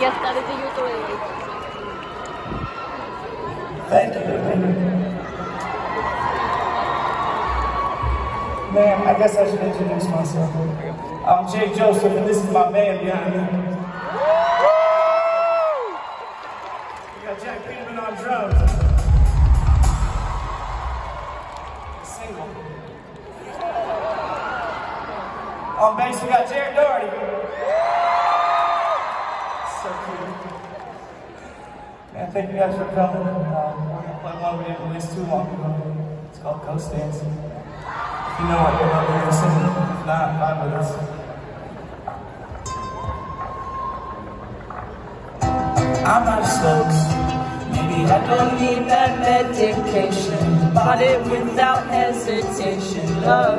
guess that is a ukulele. Thank you. Man, I guess I should introduce myself. I'm Jake Joseph, and this is my band behind me. We got Jack Peterman on drums. Single. On bass, we got Jared Doherty. So cute. Man, thank you guys for coming. We're gonna play one we didn't release too long ago. It's called Ghost Dance. If you know it, you're not gonna sing it. If not, vibe with us. I'm not close. Maybe I don't need that medication. Bought it without hesitation, love.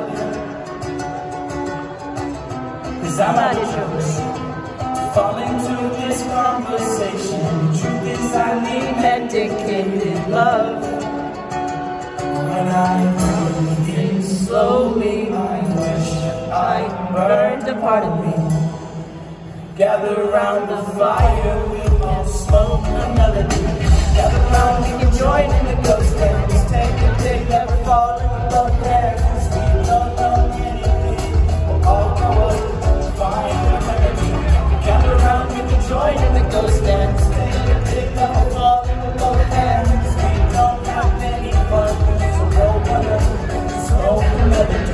Cause I'm out of jokes. Falling through this conversation. The truth is I need medicated love. When I breathe in slowly, I wish I burned a part of me. Gather around the fire, we all smoke a melody. Gather around, we can join in the ghost dance. Take a dig, never fall in the boat there. Cause we don't know anything. We'll all go up to find a melody. Gather around, we can join in the ghost dance. Take a dig, never fall in the boat there. Cause we don't have any fun. So roll one up, smoke a melody.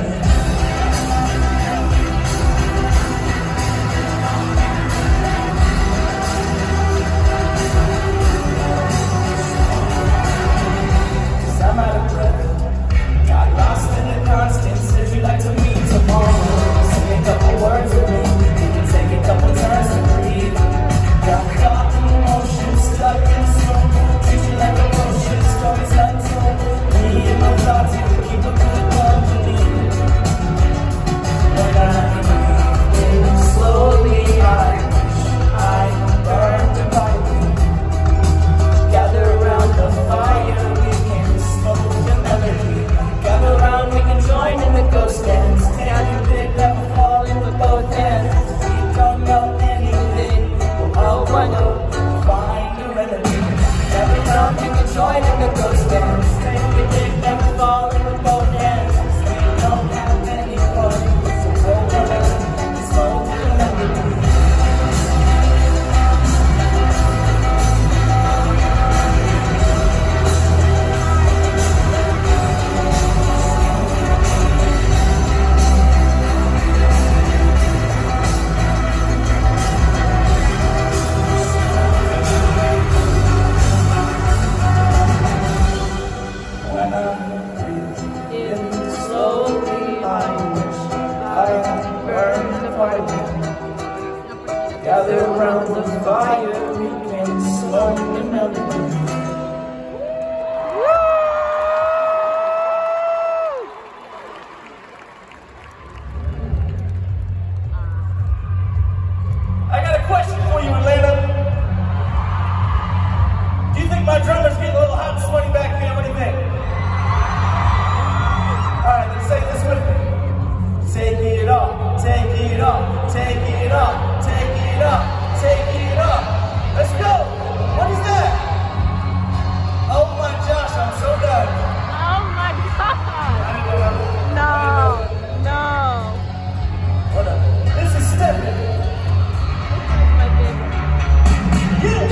I'm out of breath. Got lost in the constant. Said you'd like to meet tomorrow. Say a couple words with me. We can take a couple turns to breathe. Got caught in emotion, stuck in smoke. Treat you like a potion, stories untold. Me and my thoughts, you can keep them to the company. When I breathe slowly, I burned a body. Gather around the fire. Gather around, we can join in the ghost dance. Can you pick up a fall in with both hands? We don't know anything, we'll all wanna find a remedy. Gather around, we can join in the ghost dance. Can you pick up a fall in with both hands? We don't have any fun, so roll around, smoke a melody. Gather around the fire, we can smoke the melody. I got a question for you, Elena. Do you think my drummer's getting a little hot and sweaty back here? What do you think? Alright, let's say this with me. Take it off, take it off, take it off, take it off, take it off. Let's go. What is that? Oh my gosh, I'm so done. Oh my god. No. What up? This is steppin. This is my favorite. Yeah.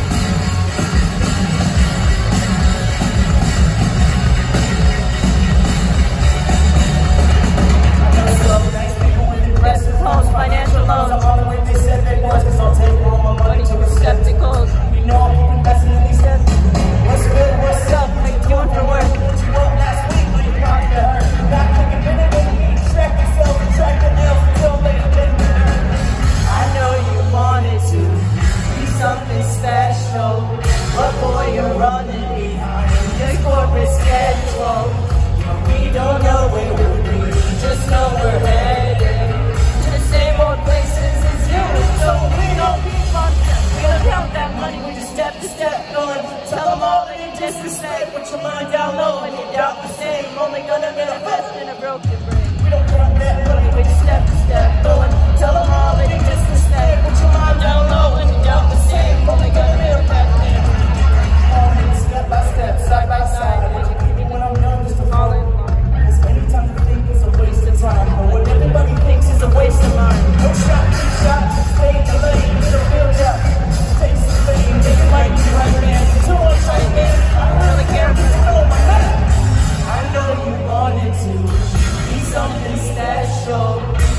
Financial loans. I'm on the way, they said they was, cause I'll take all my money to the Skepticals. You know I'm keeping investing in these steps. What's good, what's up? What you doing for work? What you want last week, when you got to hurt. Not thinking minute, distract yourself, track the nails until later. I know you wanted to be something special, but boy, you're running behind your corporate schedule. We don't know where we'll be, just know we're headed. Same old places as you, so we don't keep on step. We don't count that money, we just step to step going. Tell them all that you disrespect. Put your mind down low and you doubt the same. Only gonna manifest in a broken brain. We don't count that money, we just step to step going. Tell them all that you disrespect. Put your mind down low and you doubt the same.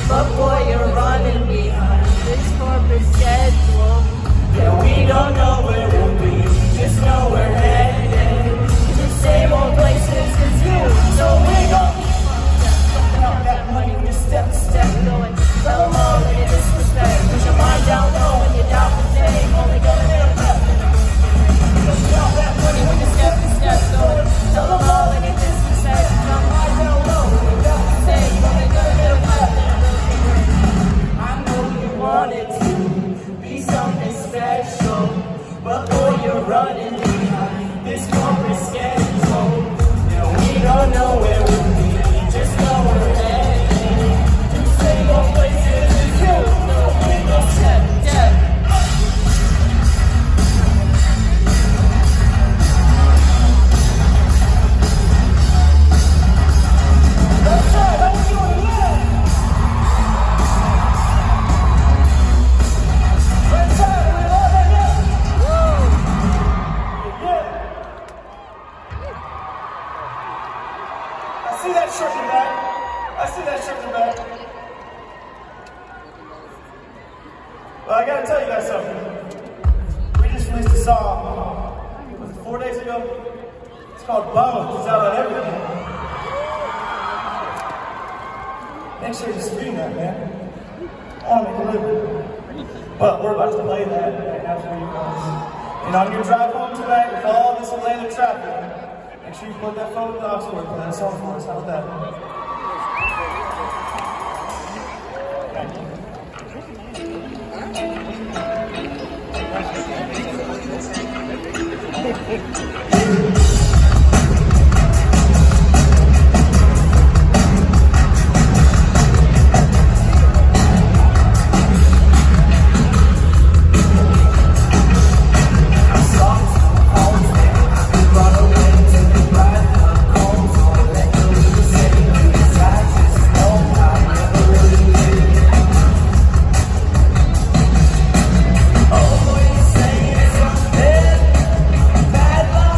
but boy, you're running behind this corporate schedule. Yeah, we don't know where we'll be, just know we're headed to the same old places as you. So we go out that money, we just step to step going. Tell them all that you disrespect. Push your mind down low when you doubt the thing. Only gonna live up. Push out that money, we just step to step going. Tell them all that you disrespect. Push your mind down low when you doubt the thing. Only gonna live up. I know you wanted to be something special, but boy, you're running behind this corporate schedule. Yeah, we don't know where we'll be, just know we're heading to the same old places as you. No, we go step, step. That's right, how you doing? Yeah. That's right, we love it, yeah. Yeah. I see that shirt in the back. I see that shirt in the back. Well, I gotta tell you guys something. We just released a song. Was it 4 days ago? It's called Bones. It's out on everything. Make sure you stream that, man. I wanna make a living. But we're about to play that right now for you guys. And on your drive home tonight with all this Atlanta traffic, make sure you put that phone in the aux cord, play that song for us. How about that? Bad luck.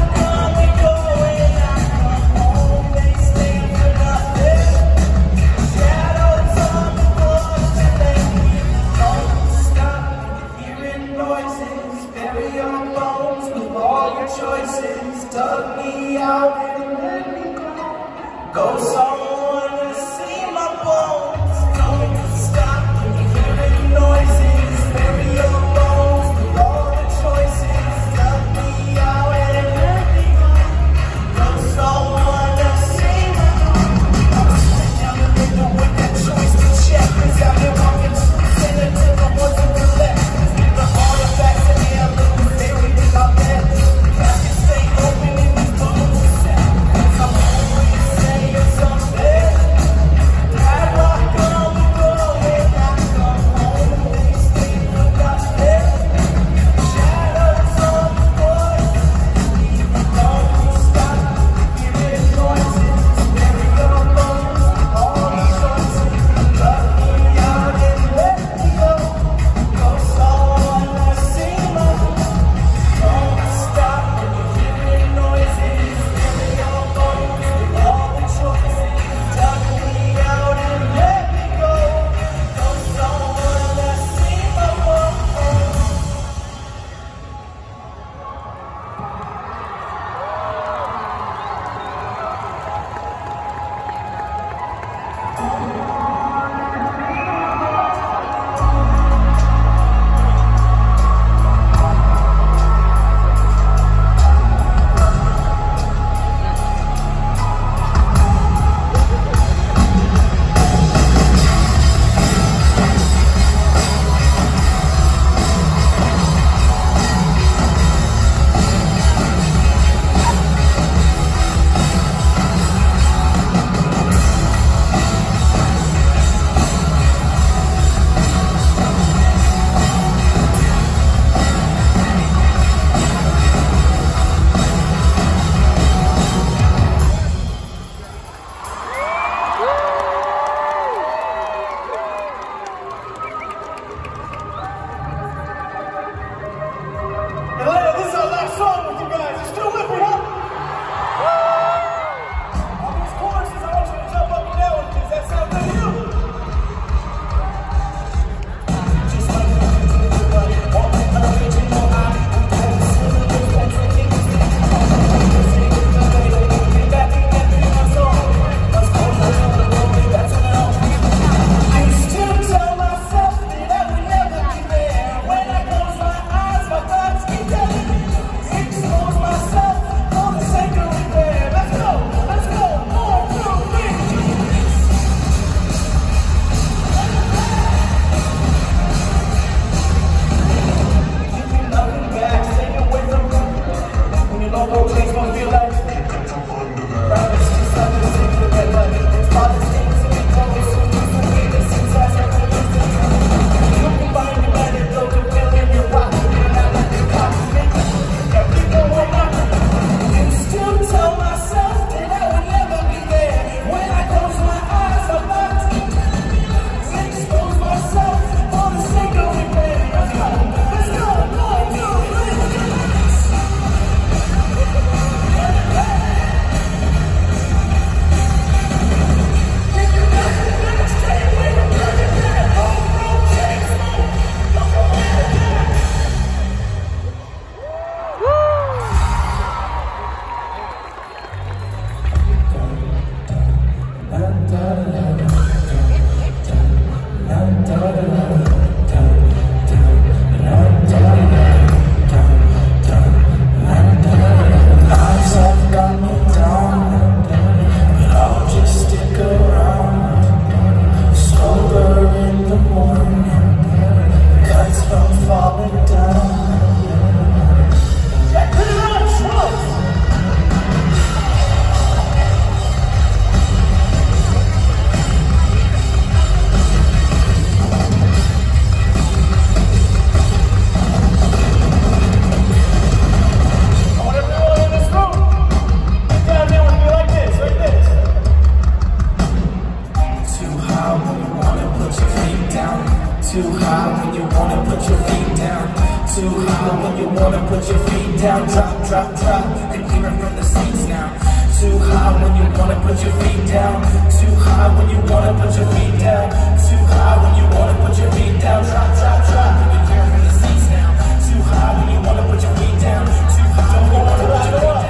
Too high when you wanna put your feet down. Too high when you wanna put your feet down. Drop, drop, drop, you can hear it from the seats now. Too high when you wanna put your feet down. Too high when you wanna put your feet down. Too high when you wanna put your feet down. Drop, drop, drop, you can hear it from the seats now. Too high when you wanna put your feet down. Too high when you wanna put your feet down.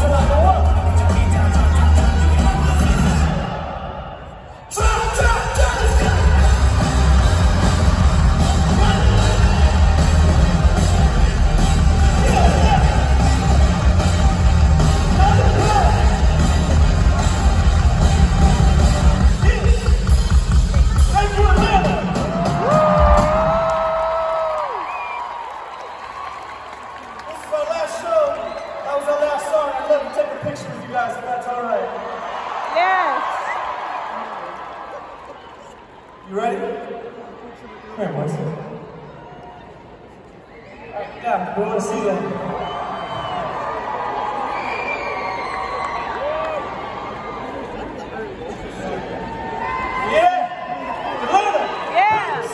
You ready? Come here, boys. Alright, yeah, we want to see that. Yeah! Deliver! Yes!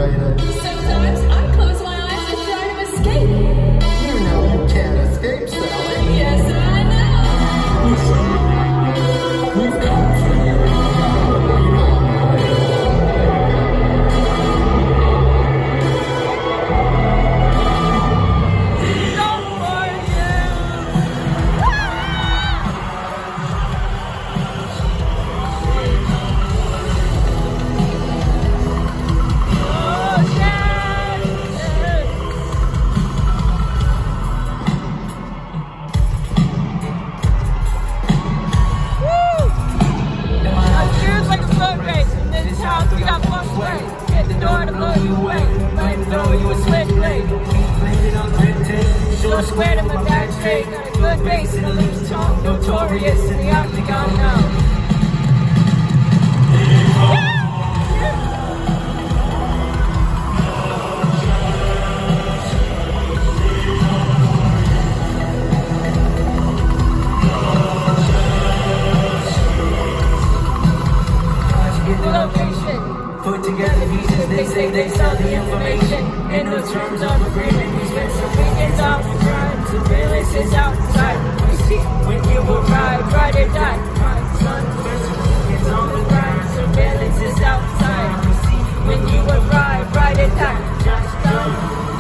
frustrated. Sometimes I close my eyes and try to escape. You know you can't escape, Sally. Yes, I know. We've come for you. Square to my back straight, got a good base and a loose tongue, notorious in the octagon now. Put together pieces, they say they sell the information. In the terms of agreement, we spend some weekends off the crime. Surveillance is outside. We see when you arrive, ride or die. My son, weekends on the grind. Surveillance is outside. We see when you arrive, ride or die. Just done.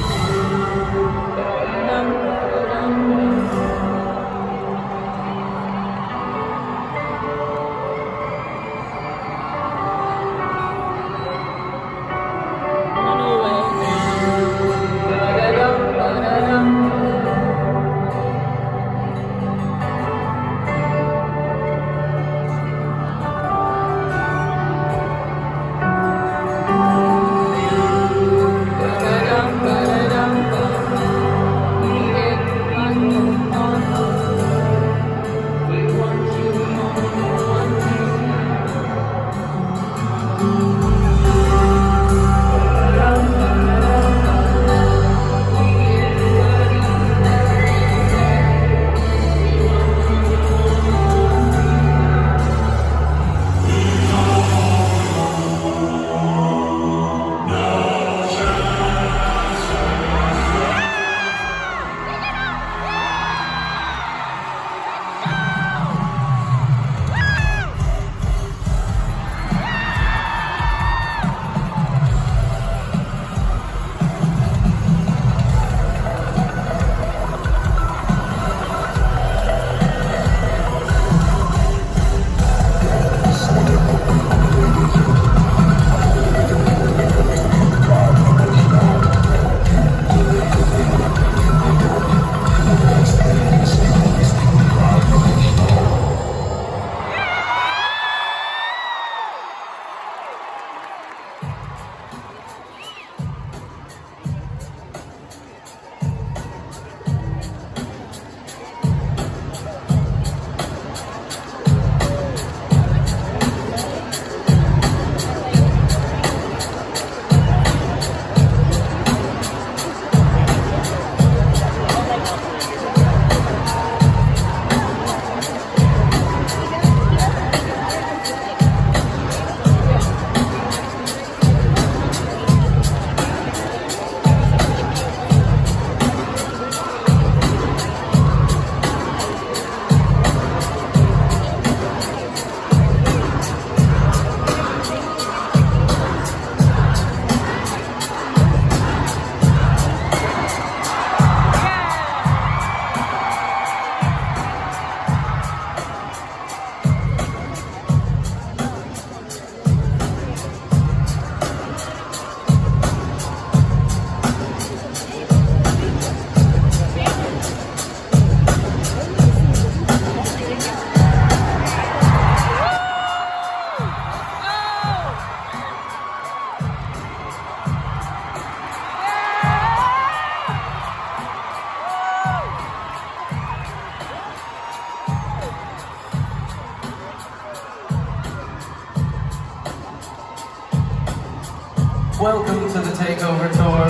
Welcome to the Takeover Tour.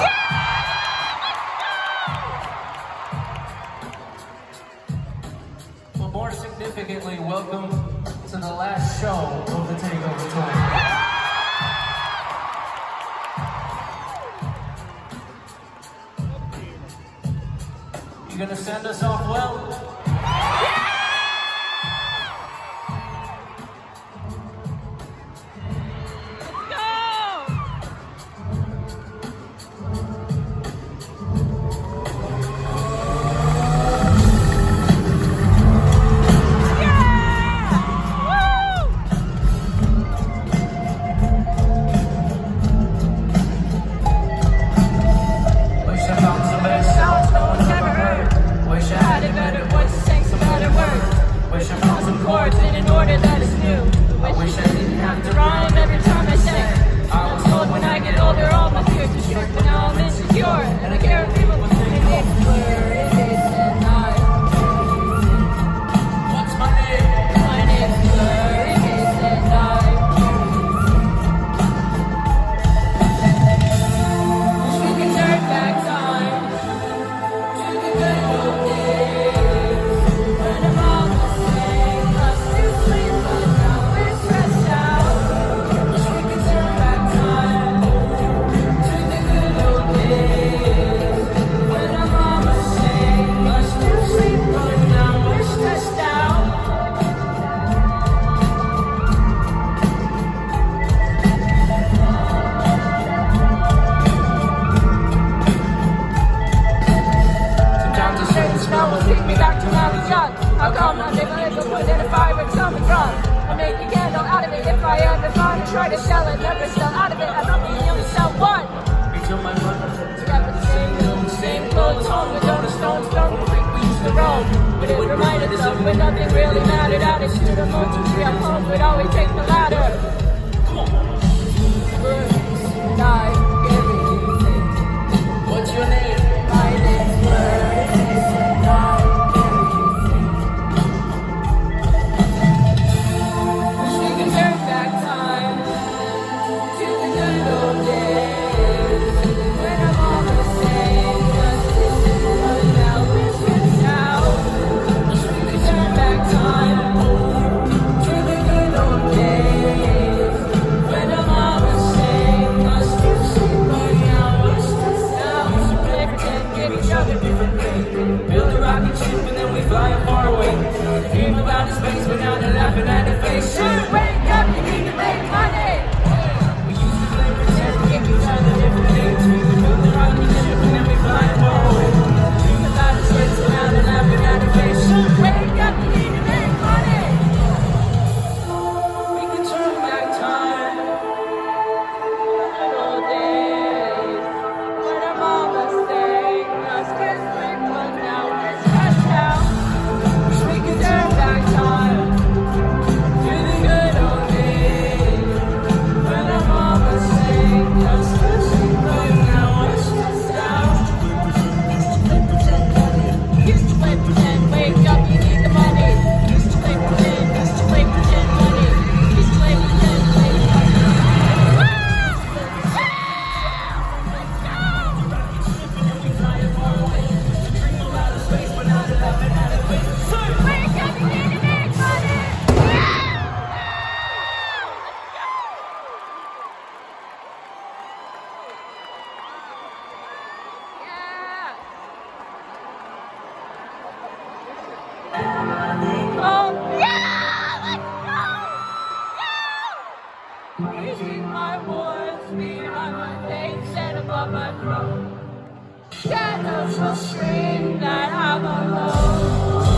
But more significantly, welcome to the last show of the Takeover Tour. You gonna send us off well? Try to sell it, never sell out of it. I don't mean you only sell one. Same clothes, home with donut stones, don't think we used to roam. But it reminded us of when nothing really mattered. Attitude of modes, which we have home would always take the ladder. Come on. And I give everything. What's your name? My name's Bird, and I give everything. Wish we could turn back time to the good old days when our mama sang us this, but now we're stressed out. Wish we could turn back time to the good old days when our mama sang us this, but now we're stressed out. We should play pretend, give each other different things. Build a rocket ship and then we fly far away. Dream about the space, but now they're laughing at the face. Shoot, wake up, you need to make money. We used to play pretend, give each other different things. We build a rocket ship and then we fly far away. Dream about the space, but now they're laughing at the face. Shoot, wake up, you need to make money. We can turn back time. Good old days when our mama sang us kiss quick, but now we're stressed out. Wish we could turn back time to the good old days when our mama sang us kiss quick, but now we're stressed out. Used to play pretend, wake up, you need the money. Used to play pretend, money. Used to play pretend, money. Wake up, you need to make money. Oh, yeah! Let's go! Yeah! Using my words behind my face and above my throat. Shadows will scream that I'm alone.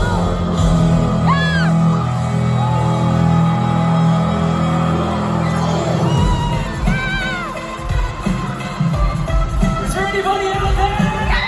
Is there anybody out there?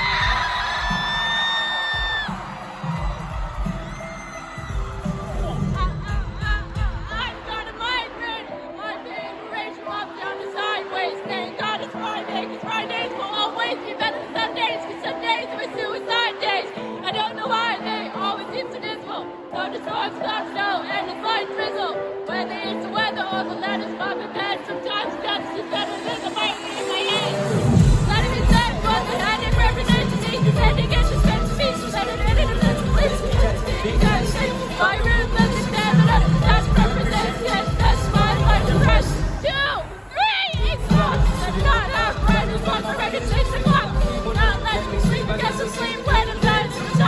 I've got a migraine. My pain race walk down the sideways. Thank God it's Friday, 'cause Fridays will always be better than Sundays, 'cause Sundays are suicide days. I don't know why they always seem so dismal. No, the storm stops snow and the slight drizzle. Whether it's the weather or the letters pop in bed, sometimes that's just better than the migraine in my head. Let it be said, what the head it represents to me. And it gets just meant to be, so let it in and it's police. You guys say, my room doesn't stand, but that represents, yes, that's my life to rest. 2, 3, it's lost. I'm not out, right, it's 1 for record, 6 o'clock. Not let me sleep, I guess I'll sleep when I'm done.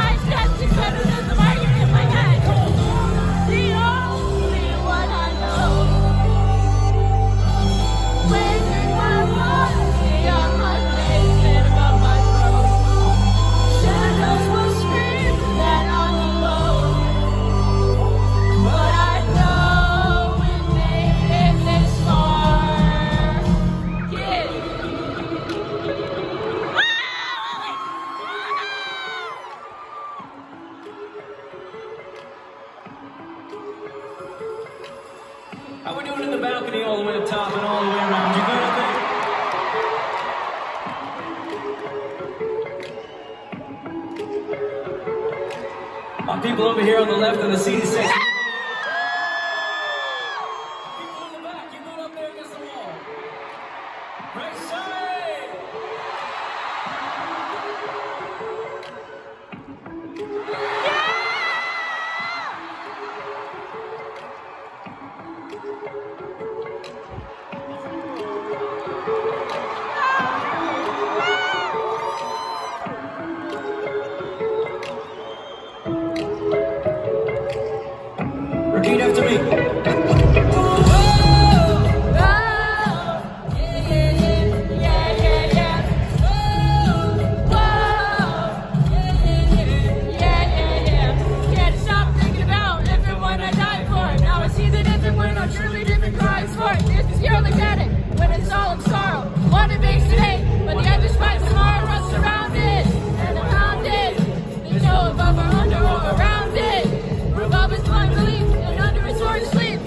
How we doing in the balcony all the way up top and all the way around? You good up there? My people over here on the left in the seating section. People in the back, you good up there against the wall? Right side! Repeat after me. Truly different cries for it. This is your look at it when it's all in sorrow. What it makes today, but the edges fight tomorrow, rust around it and around it. There's no above or under or around it. We're above his blind belief and under his sword sleep.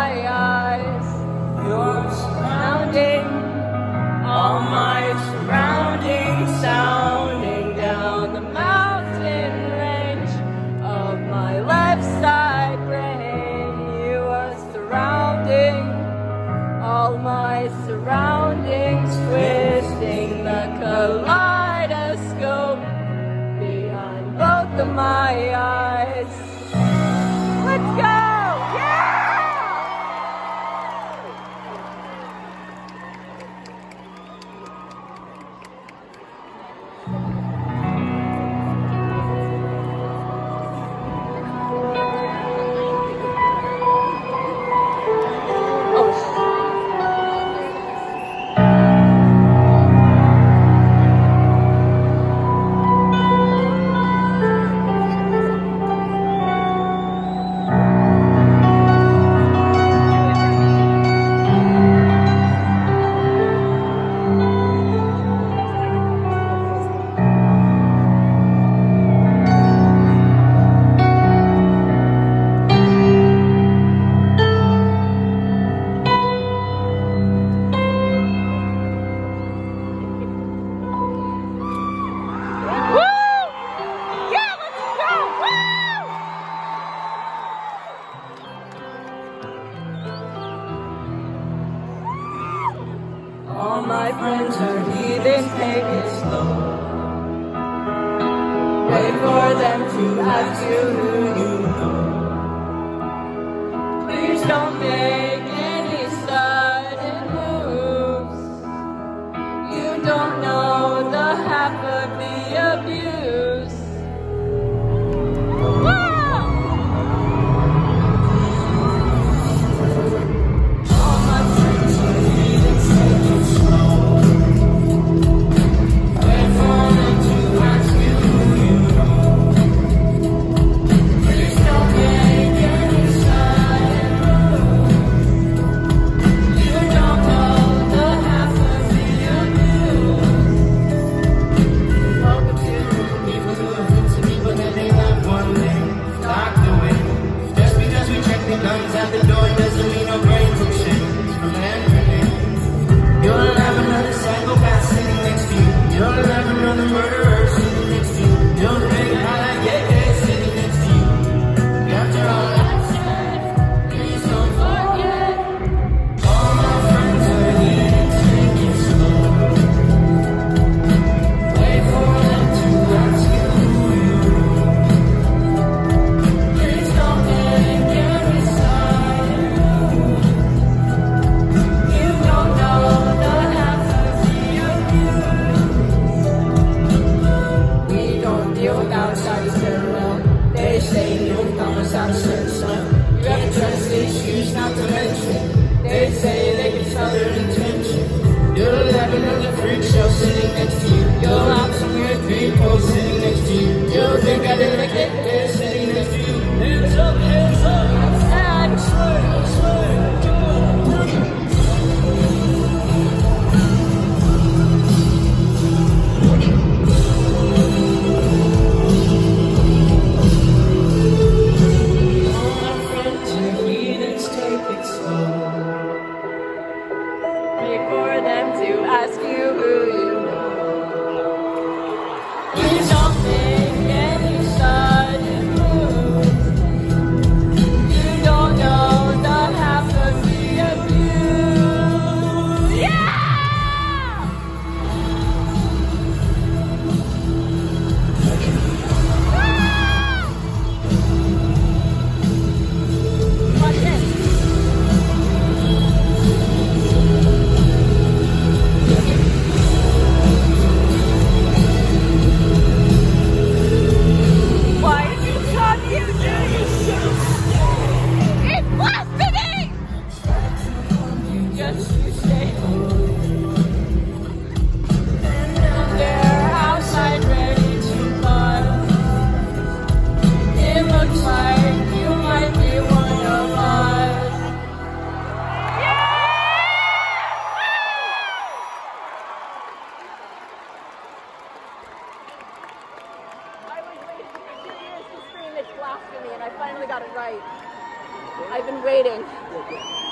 my eyes. You're Surrounding all my surroundings, sounding down the mountain range of my left side brain. You are surrounding all my surroundings, twisting the kaleidoscope behind both of my eyes. Let's go! Yeah! All my friends are heathens, take it slow. Wait for them to ask you who you know. Please don't make any sudden moves. You don't know the half of the abuse. Whoa! All my friends are heathens, take it slow. Wait for them to ask you who you know. Please don't make any sudden moves. You don't know the half of the abuse. Welcome to people who have been to people that they love one day. Lock the way. Just because we check the guns at the door doesn't mean no brains will change. You'll have another psychopath sitting next to you. You'll have another murderer sitting next to you. You'll think how I get there sitting next to you. After all I've said, please don't forget. All my friends are here, take it slow. Wait for them to ask you who you know. Please don't make any sudden move. You don't know the half of the abuse. We don't deal with outsiders very well. They say newcomers out of service. You have trust issues not to mention. They say they can tell their intention. You'll have another freak show sitting next to you. You'll have some weird people sitting next to you. You'll think I didn't get there sitting next to you. Hands up, hands up. And slay, slay, all my friends are heathens, take it slow. Wait for them to ask you who you know. Please don't make any sudden moves. You don't know the half of the abuse. Yeah! Watch this. Why did you come, you dirty shit? It's blasphemy! Just you stay home. And they're outside ready to buzz. It looks like you might be one of us. I was waiting for 2 years to scream it's blasphemy, and I finally got it right. I've been waiting.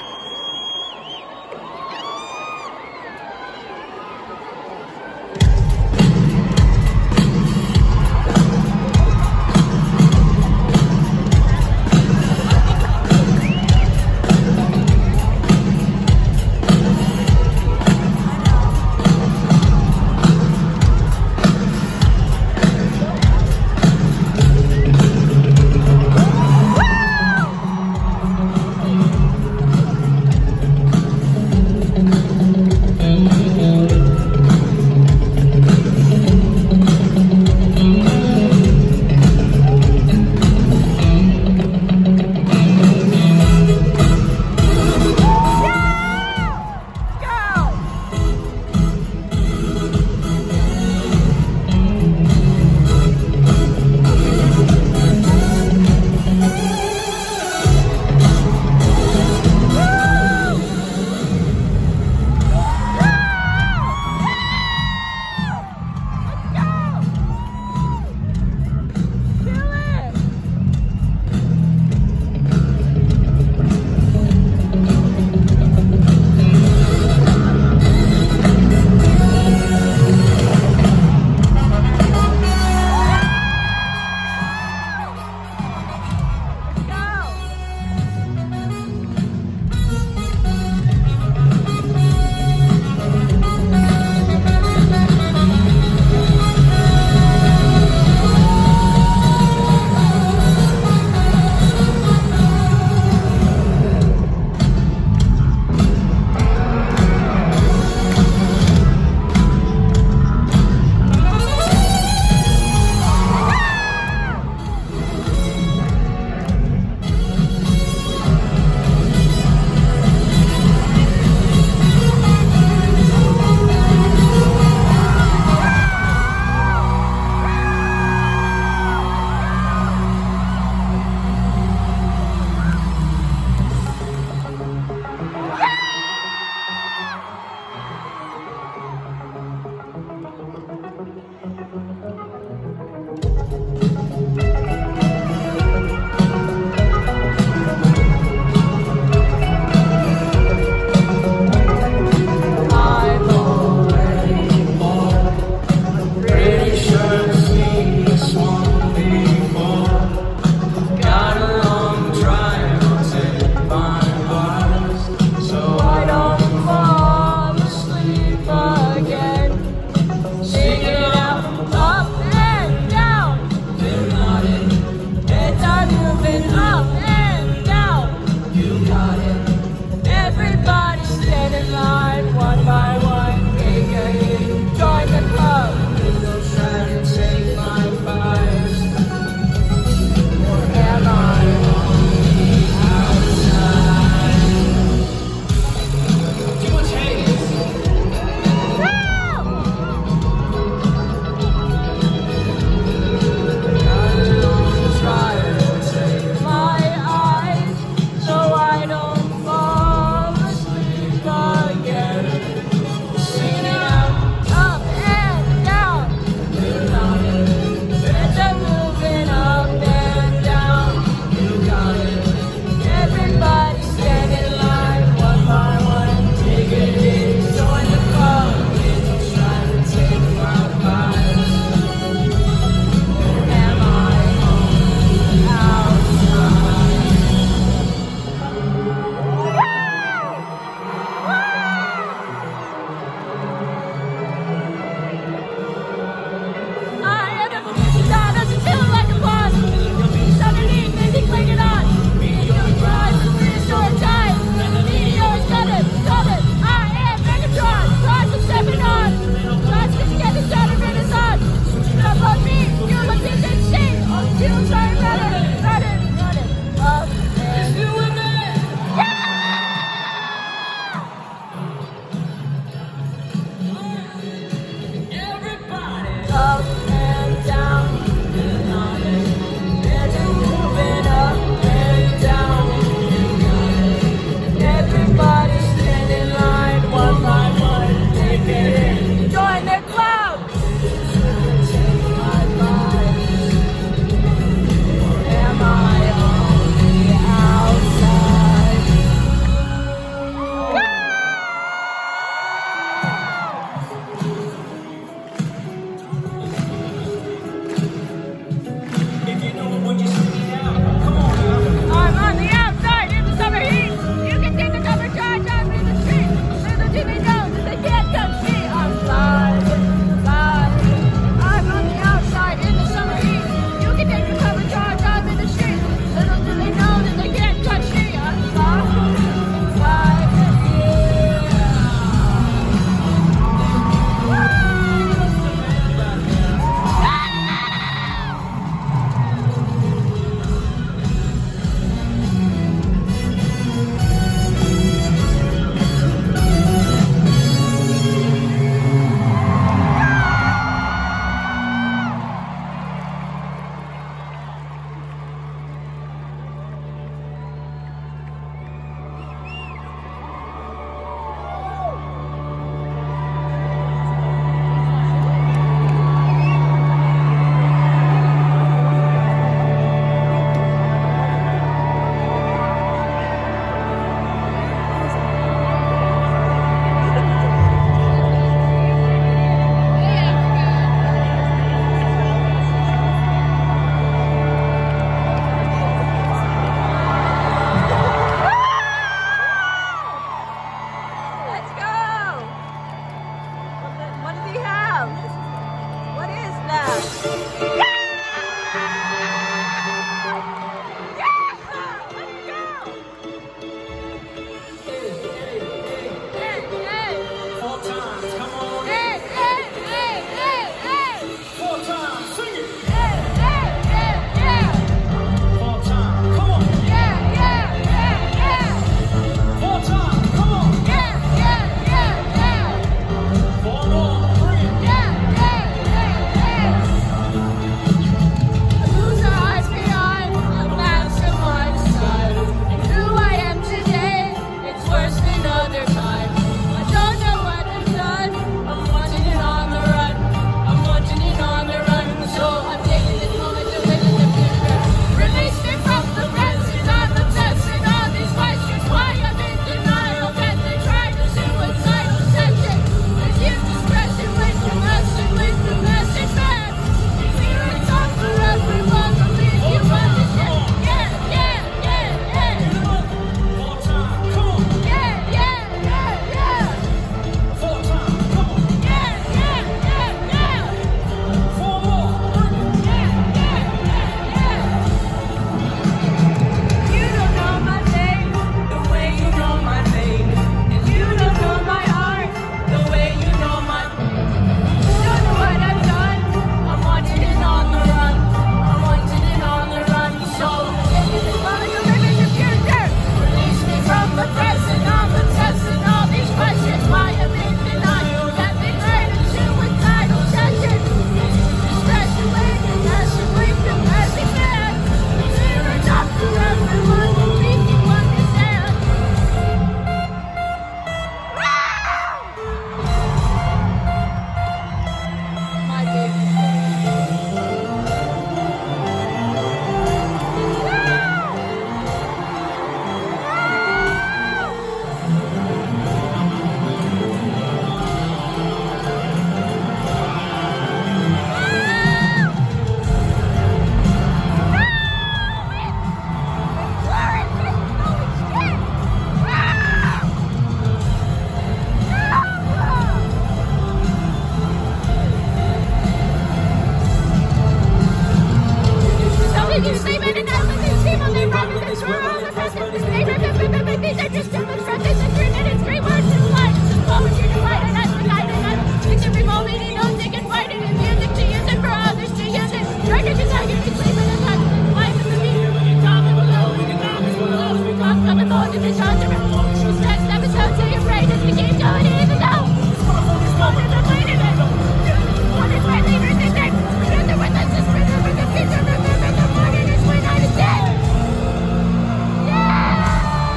the shots are next episode, so your brain is to keep going even though what is the point of it? What is my leader's instinct? Remember with us, just remember the future, remember the morning is when I'm dead. Yeah!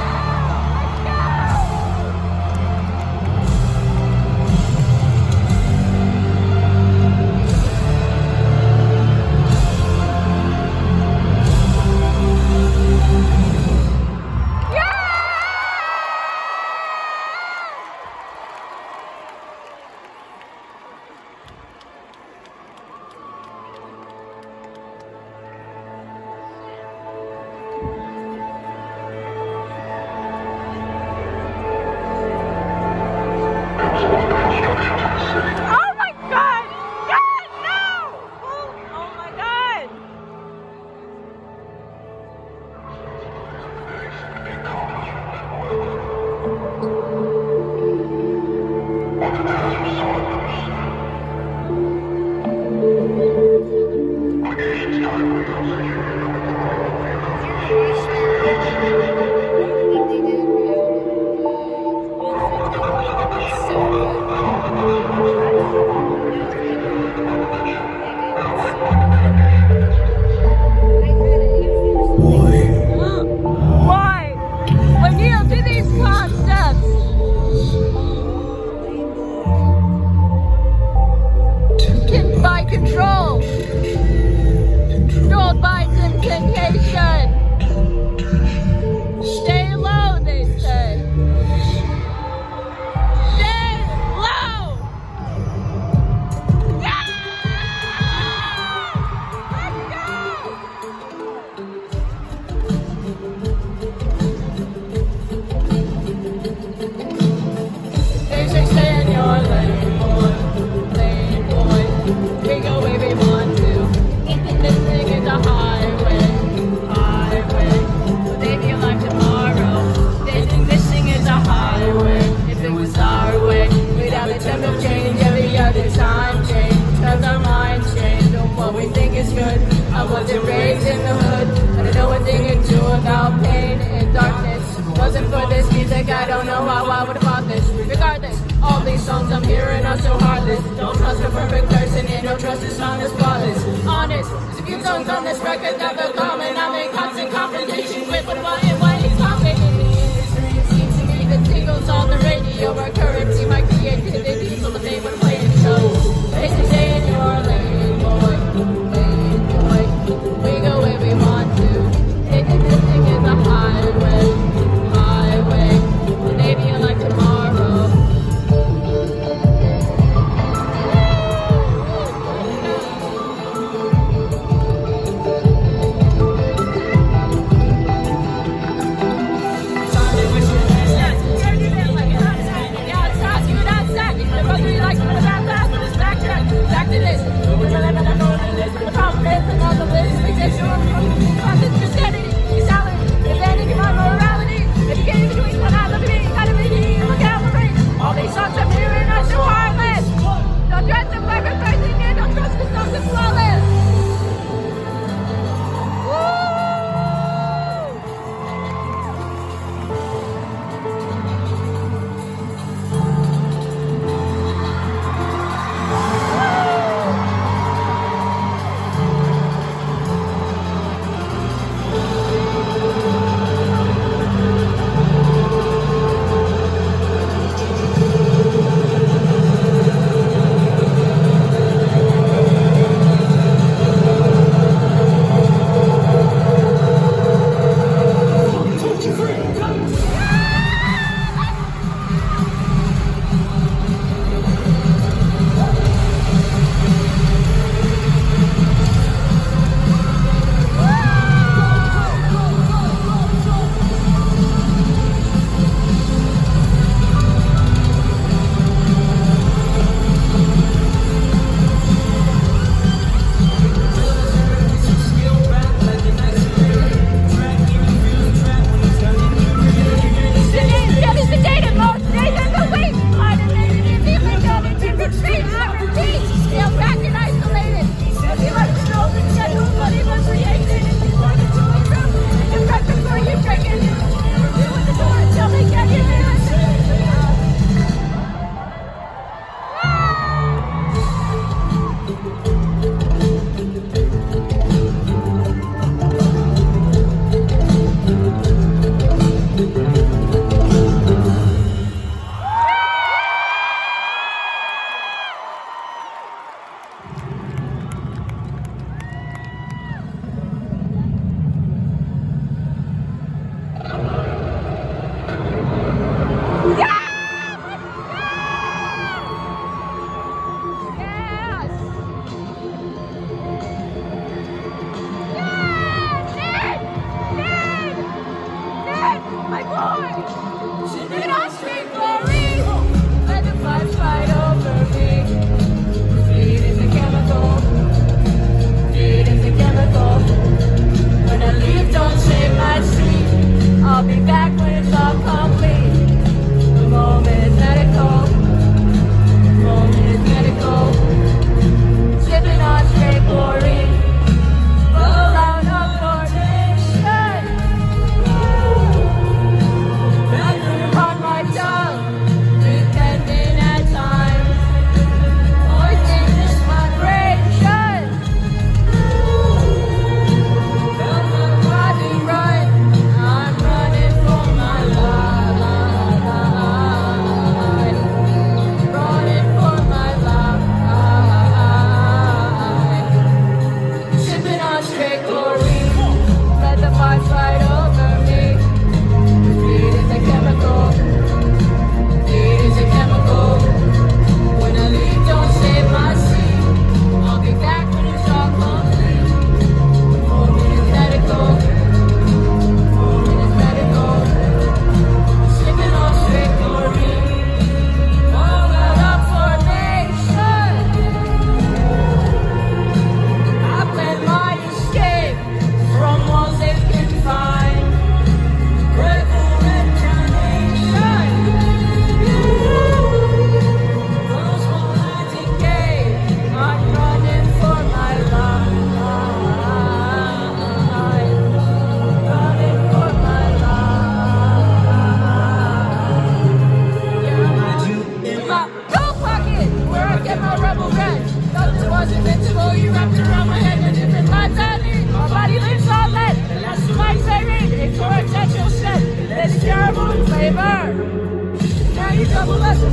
Oh my God! God, no! Oh my God! Why? When you do these concepts, by control, controlled by temptation. Stay low, they say. Stay low. Yeah! Let's go! They say stay in your lane, boy. We go where we want to. This thing is a highway. But they feel like tomorrow. They think this thing is a highway. If it was our way, we'd have a tempo change every other time change. Cause our minds change on what we think is good. I wasn't raised in the hood, but I know a thing or two about pain and darkness. Wasn't for this music, I don't know how I would have bought this. Regardless, all these songs I'm hearing are so heartless. Don't trust a perfect person and don't trust a song that's flawless. Honest, there's a few songs on this record that feel common. I'm in constant confrontation with what is talking in the industry. It seems to me that singles on the radio are currency. My creativity, so that they would play it shows. They can stay in your lane, boy. We go where we want to. They think this thing is a highway. Maybe like tomorrow. Yeah,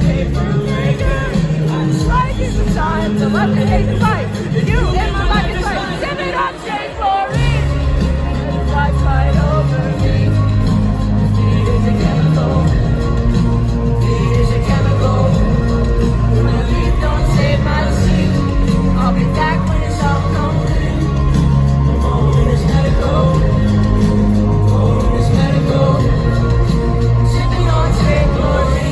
paper maker. I'm striking the time to let the hate fight. You in my life is like sipping on straight chlorine. It's like right over me. Feed is a chemical. Feed is a chemical. When the beat don't save my sleep, I'll be back when it's all complete. The moment is medical. The moment is medical. Sipping on straight chlorine.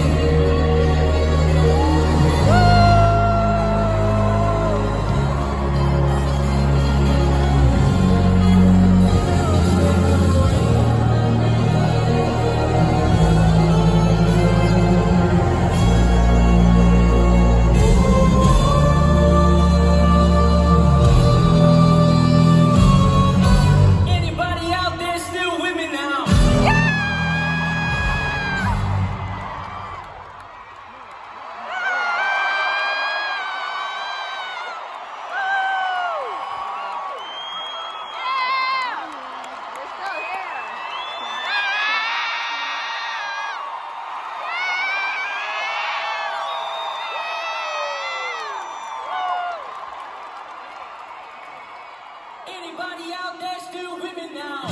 Anybody out there still women now?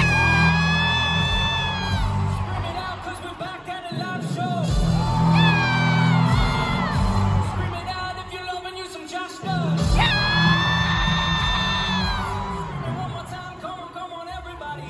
Scream it out, cause we're back at a live show. Scream it out if you're loving you some justice. Scream it one more time, come on everybody.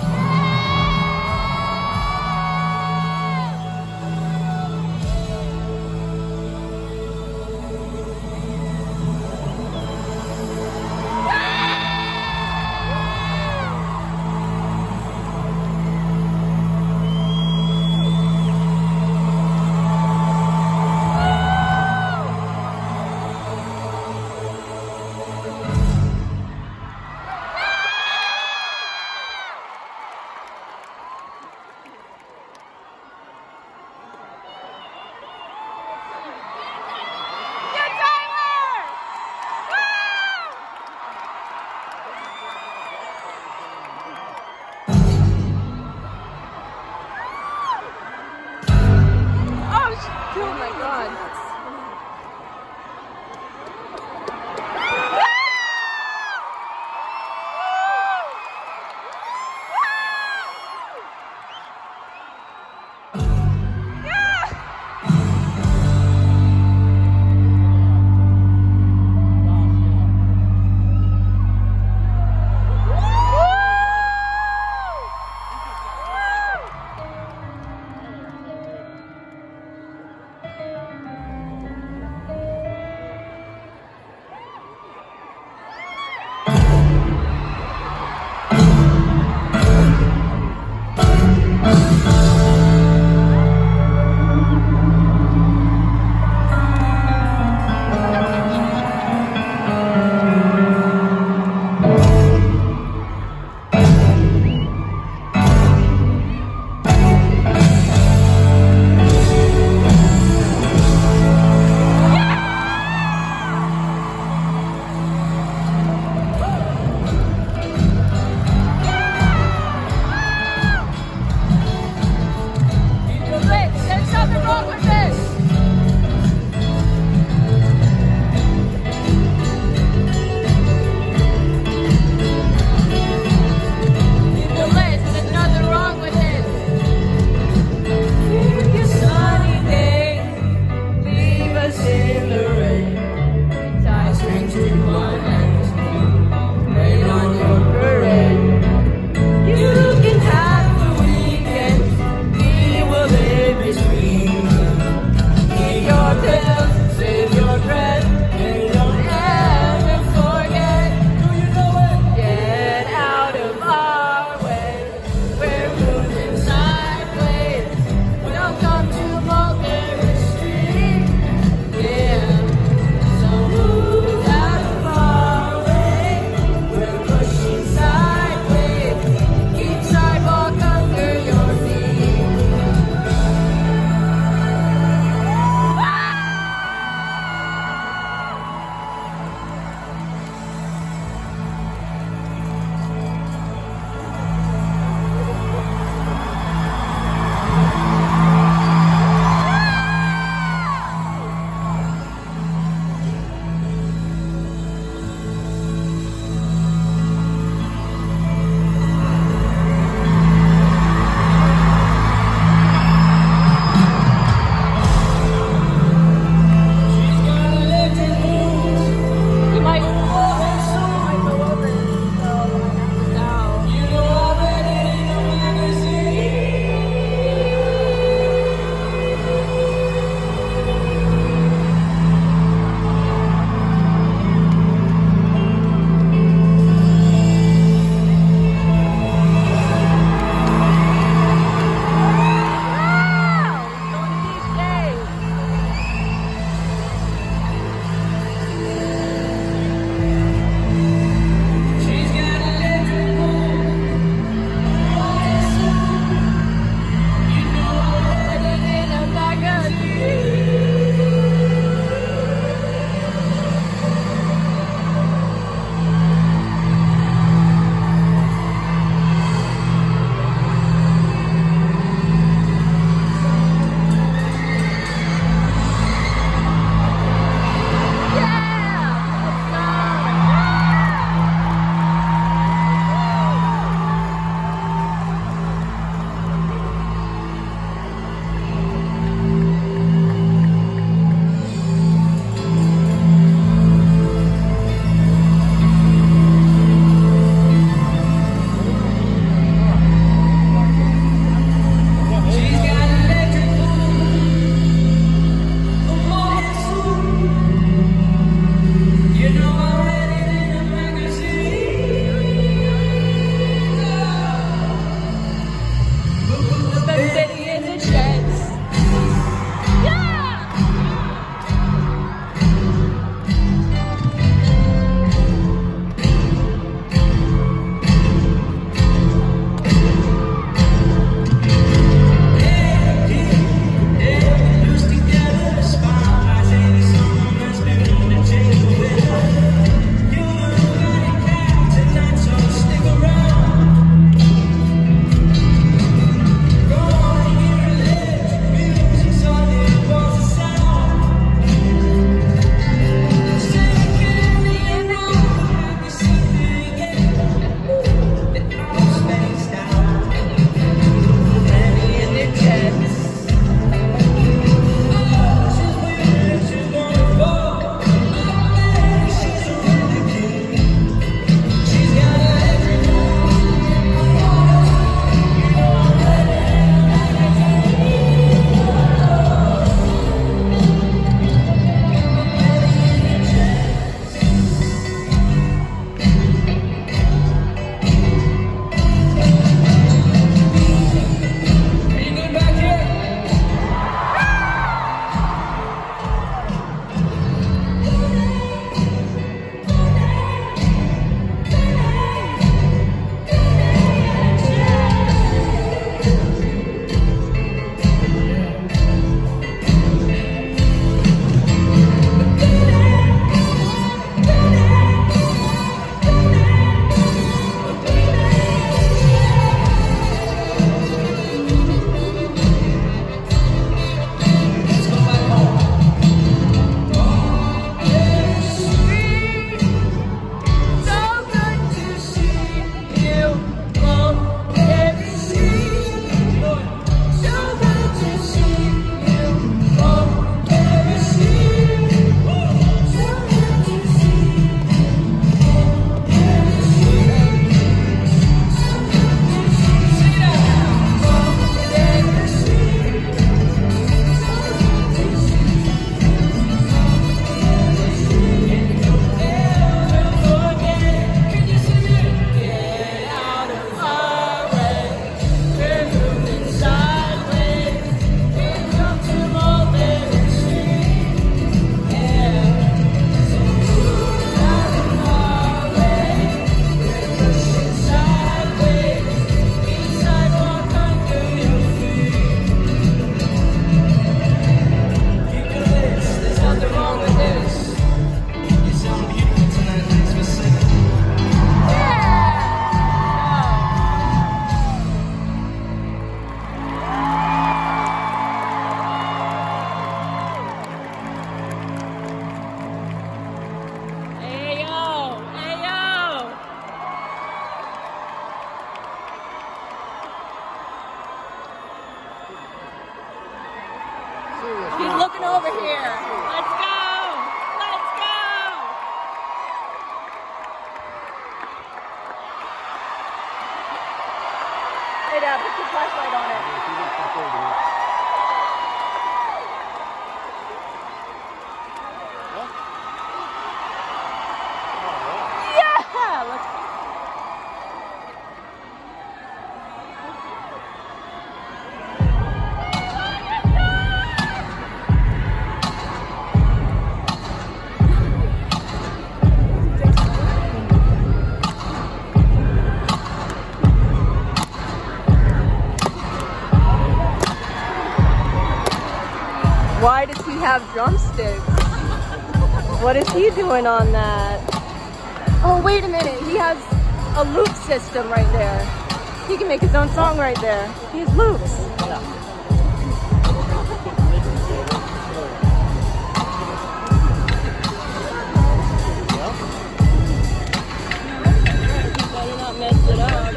Oh my god. He's looking over here. Let's go! Let's go! Hey, Dad, put your flashlight on it. Yeah! Let's go. Why does he have drumsticks? What is he doing on that? Oh, wait a minute. He has a loop system right there. He can make his own song right there. He has loops. Better not mess it up.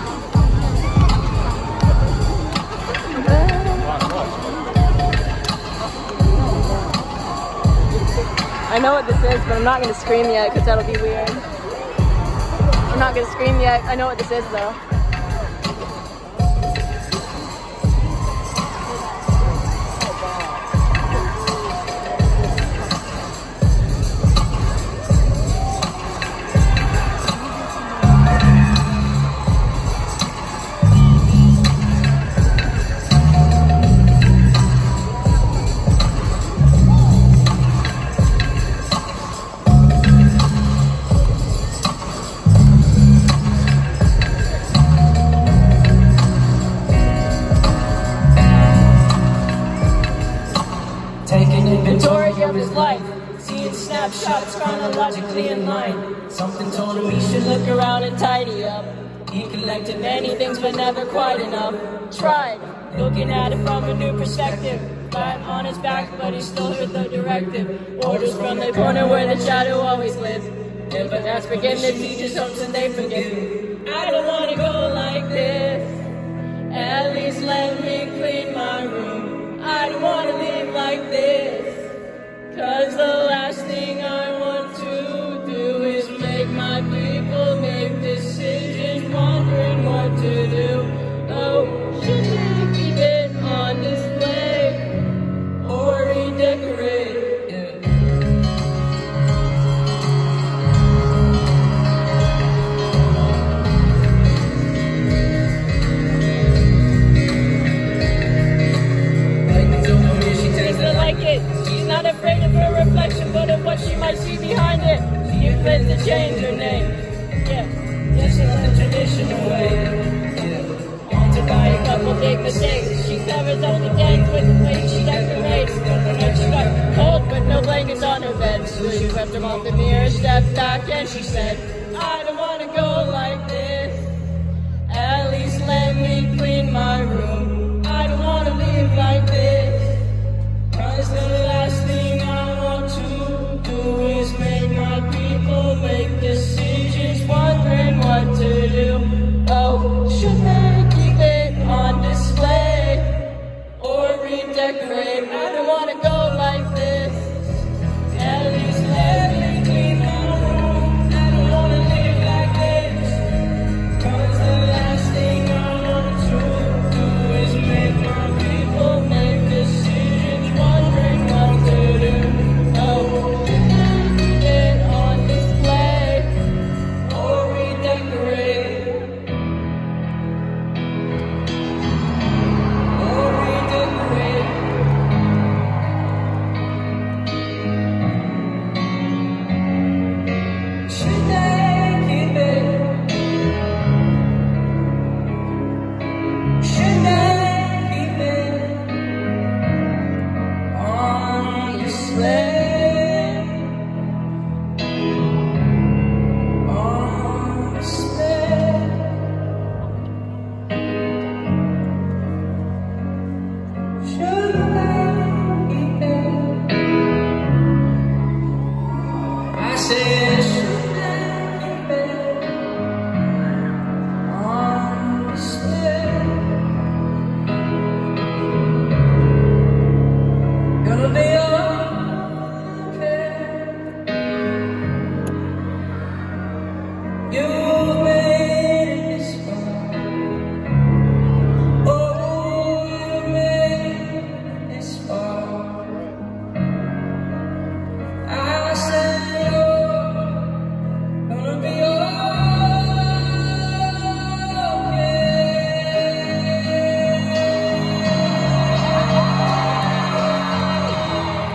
I know what this is, but I'm not going to scream yet because that'll be weird. I'm not going to scream yet. I know what this is though. Of his life, seeing snapshots chronologically in line. Something told him he should look around and tidy up. He collected many things but never quite enough. Tried looking at it from a new perspective. Flat on his back but he still heard the directive. Orders from the corner where the shadow always lives. If an ask forgiveness teaches hopes and they forgive. I don't want to go like this. At least let me clean my room. I don't want to live like this. Cause the last thing I want to do is make my people make decisions, wondering what to do. Oh, should they keep it on display or redecorate? Not afraid of her reflection, but of what she might see behind it. She plans to change her name. Yeah, this is the traditional way. Yeah. Haunted by a couple big mistakes. She never told the dance with the way she decorates. And she got cold with no blankets on her bed. So she swept them off the mirror, stepped back, and she said, I don't want to go like this. At least let me clean my room. I don't want to live like this. Cause the last thing I want to do is make my people make decisions, wondering what to do. Oh, should they keep it on display or redecorate? I don't want to go like this. At least let me clean my room. I don't want to gonna be okay. You've made it this far. Oh, you've made it this far. I said you're gonna be okay.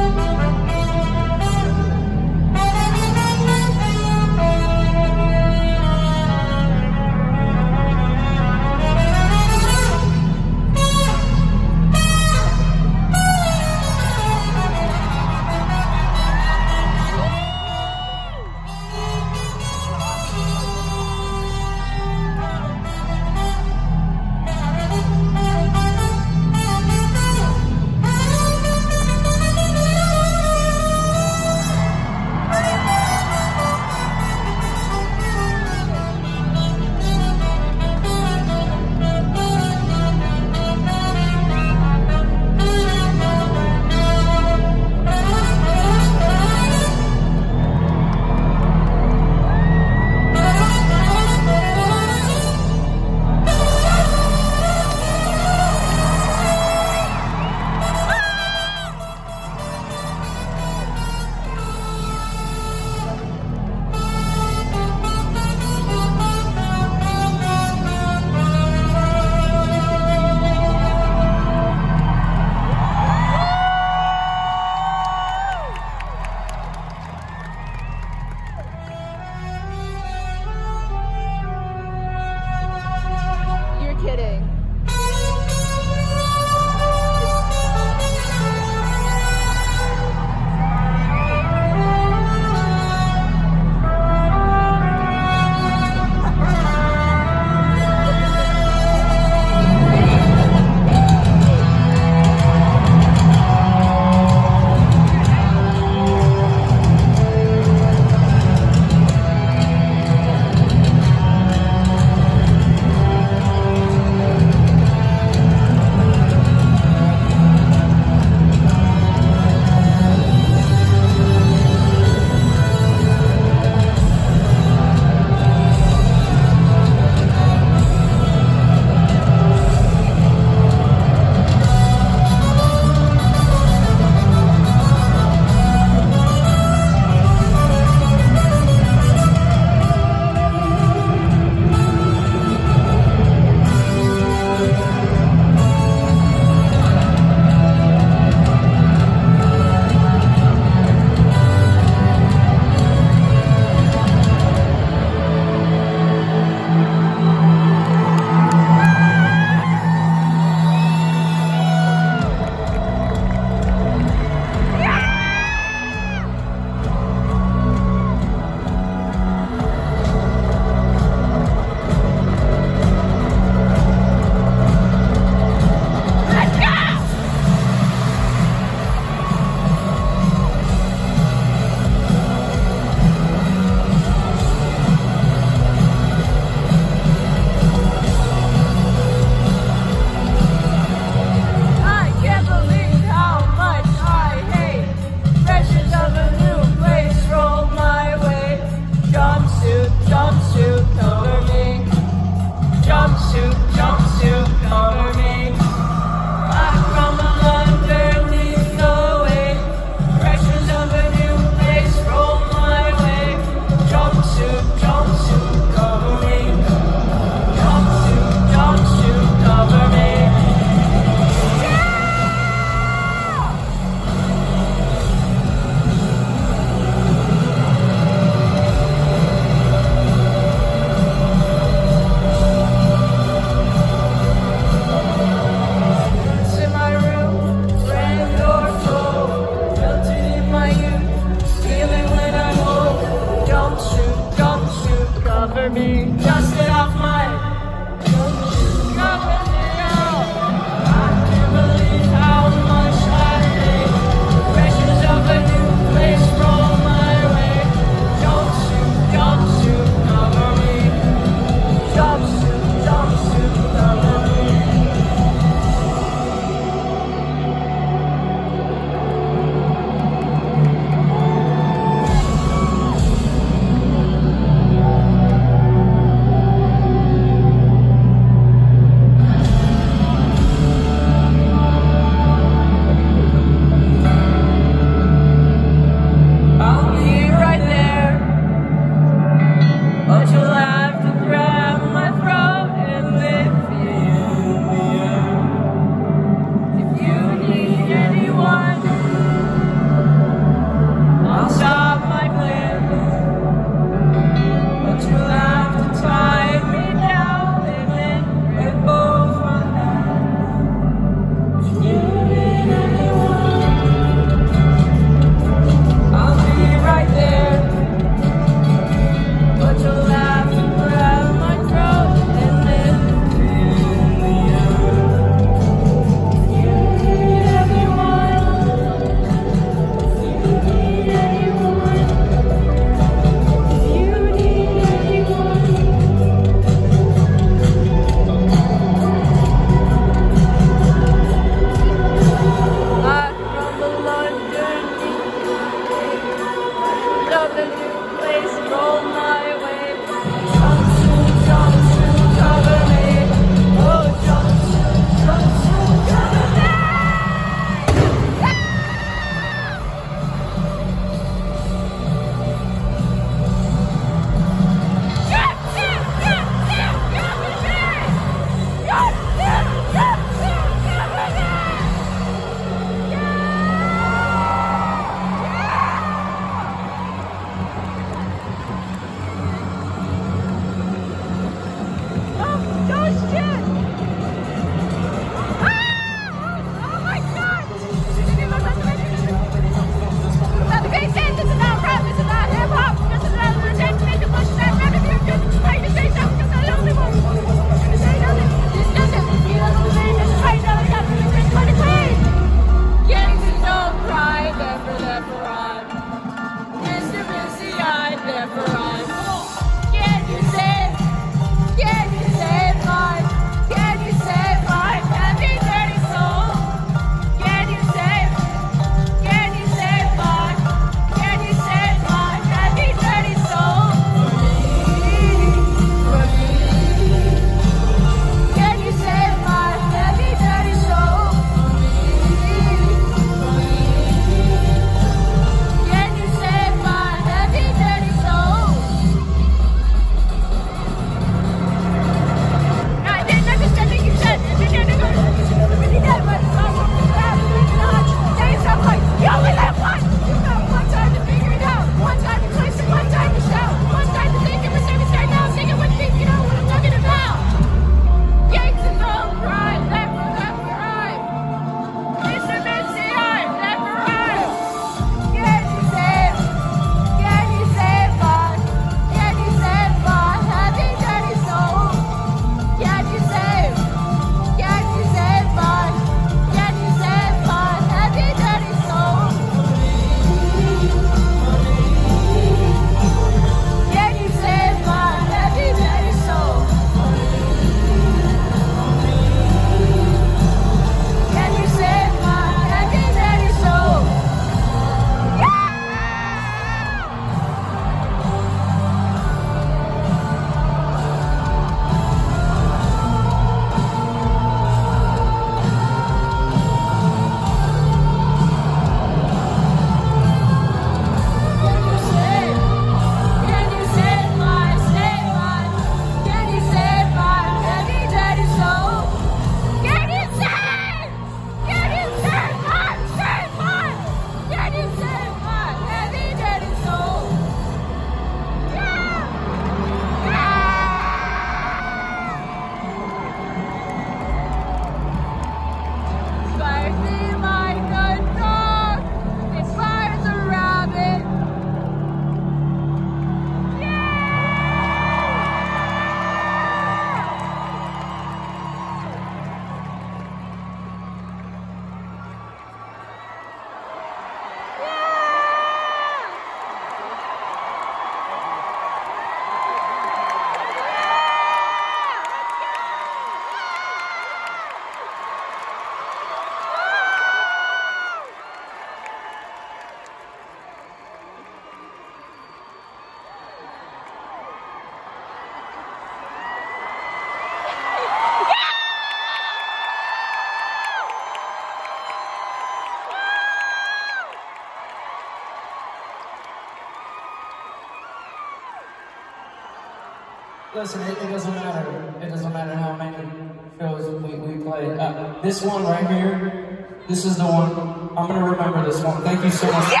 Listen, it doesn't matter. It doesn't matter how many shows we play. This one right here, this is the one. I'm gonna remember this one. Thank you so much.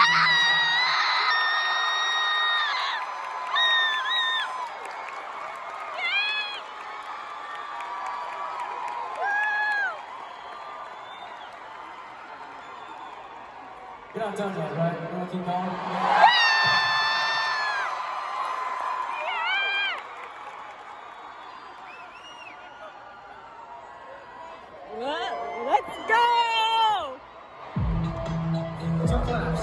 You're not done yet, right? You wanna keep going? Yeah. Let's go! Two claps.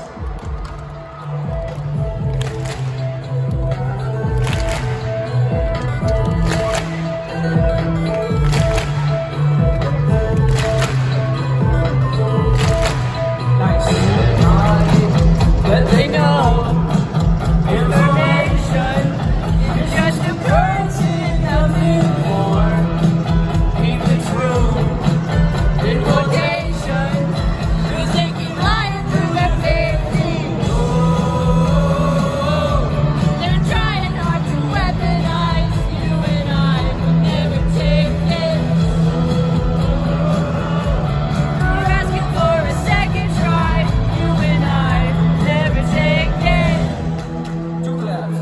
Nice. But they know information is just a person of more. Keep it true. In quotation, cause they keep lying through everything. Oh, they're trying hard to weaponize you and I will never take it. They're asking for a second try, you and I will never take it. Two claps.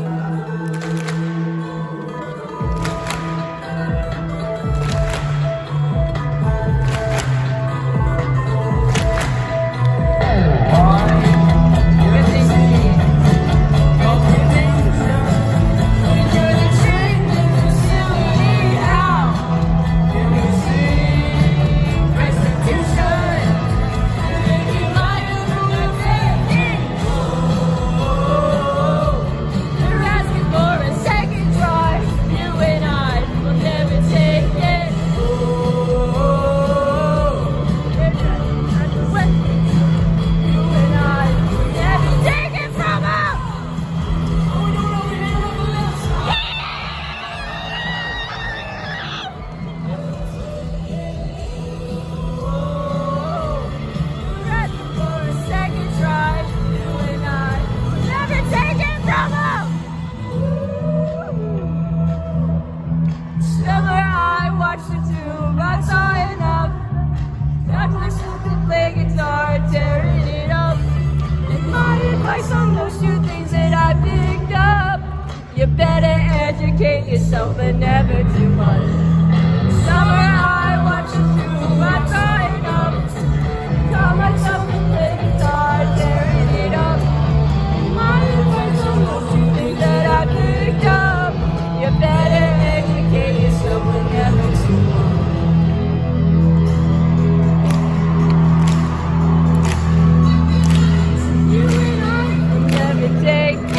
You better educate yourself and never too much. Summer I watch you through my drawing up. Call myself and play guitar, tearing it up. My advice on those two things that I picked up. You better educate yourself and never too much. You and I will never take it.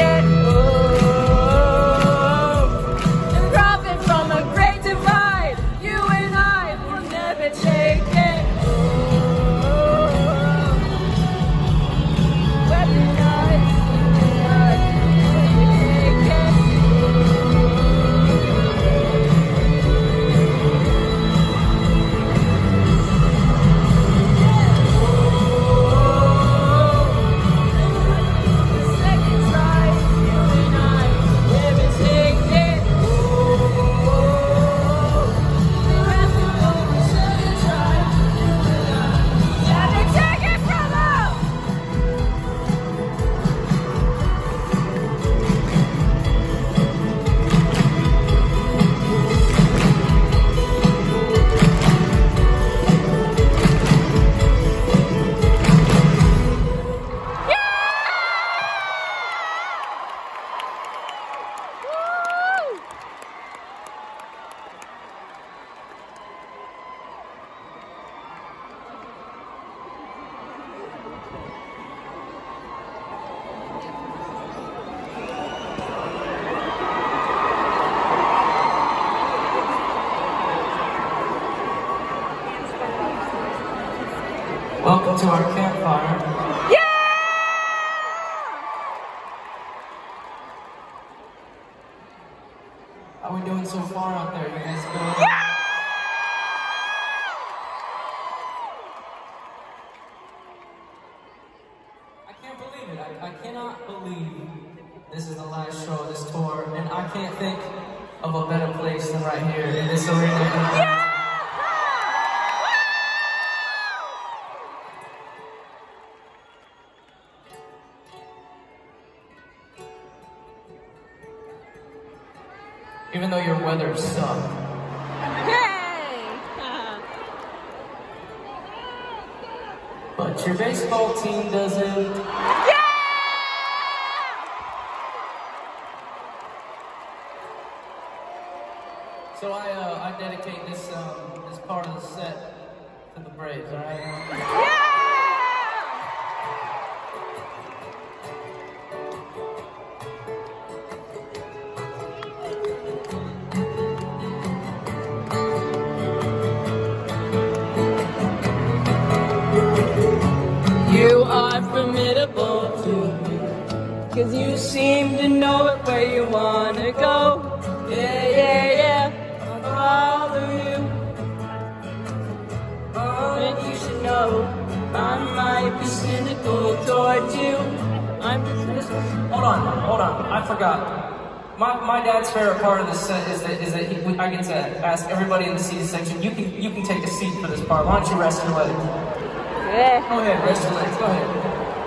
Welcome to our campfire. Yeah! How we doing so far out there? You guys good? Yeah! I can't believe it. I cannot believe this is the last show of this tour, and I can't think of a better place Even though your weather sucks. Hey! But your baseball team doesn't. Yeah! So I dedicate this part of the set to the Braves, alright? Yeah! You are formidable to me, 'cause you seem to know it where you wanna go. Yeah, yeah, yeah, I'll follow you. Oh, and you should know, I might be cynical towards you. I'm just... Hold on, I forgot. My dad's favorite part of this set is that I get to ask everybody in the seat section, you can take a seat for this part. Why don't you rest your legs? Yeah. Go ahead, rest your legs, go ahead.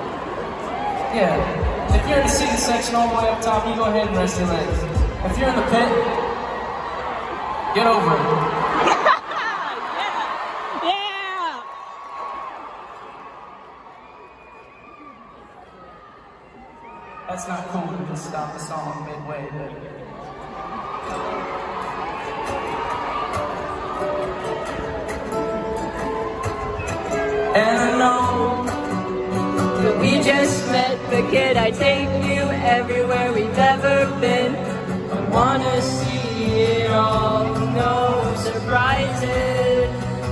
Yeah, if you're in the seated section all the way up top, you go ahead and rest your legs. If you're in the pit, get over it. Yeah! That's not cool to just stop the song midway, but... And I know that we just met, but kid, I take you everywhere we've ever been. I wanna see it all, no surprises.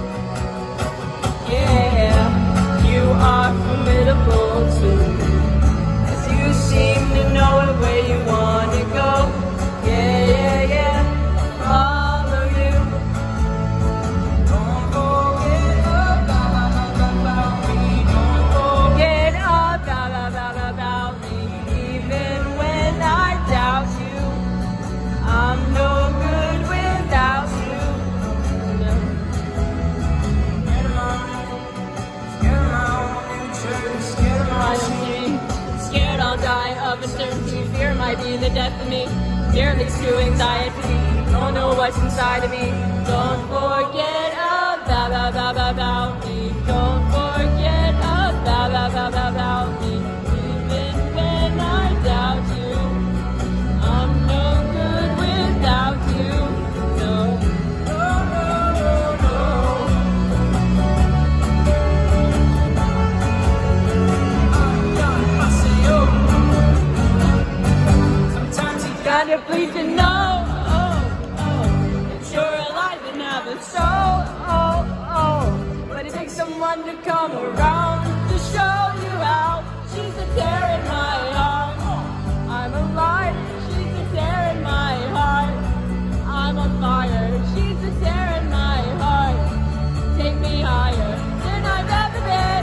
Yeah, you are formidable too, 'cause you seem to know it where you wanna go. Yeah, yeah, yeah, follow you. Don't forget about me, don't forget about me. Even when I doubt you, I'm no good without you. Scared of my own future, scared of my street. Scared I'll die of uncertainty. Fear might be the death of me. Fear leads to anxiety. Don't know what's inside of me. Don't forget about me. Don't forget about me. Even when I doubt you, I'm no good without you. No, no, no, no, no. Sometimes you gotta bleed to know that you're alive and have a soul. But it takes someone to come around to show you how. She's a tear in my heart. I'm alive. She's a tear in my heart. I'm on fire. She's a tear in my heart. Take me higher than I've ever been.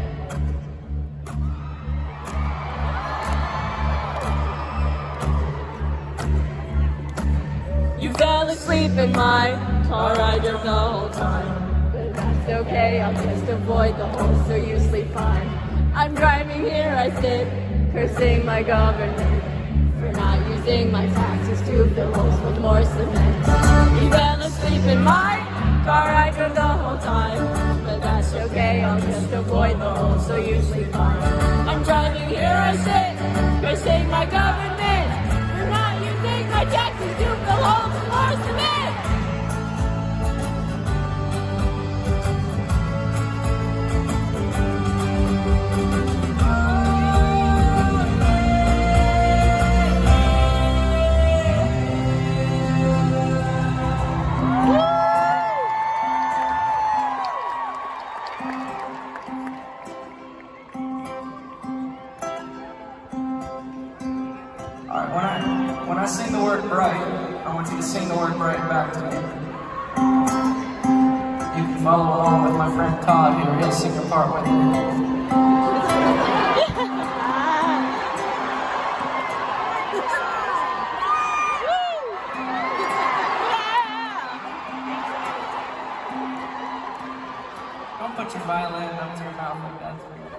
You fell asleep in my car ride the whole time. But that's okay, I'll just avoid the hole so you sleep fine. I'm driving here, I sit, cursing my government for not using my taxes to fill holes with more cement. You fell asleep in my car ride the whole time. But that's okay, I'll just avoid the hole so you sleep fine. I'm driving here, I sit, cursing my government for not using my taxes to fill holes with more cement. When I sing the word bright, I want you to sing the word bright back to me. You can follow along with my friend Todd here. He'll sing your part with me. Don't put your violin up to your mouth like that.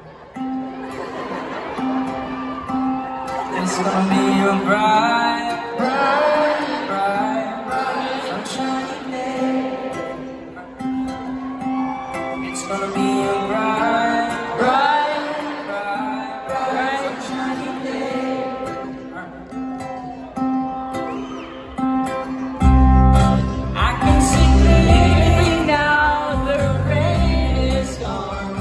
It's gonna be a bright, bright, bright, bright, sunshiny day. It's gonna be a bright, bright, bright, bright, sunshiny day. I can see clearly now the rain is gone.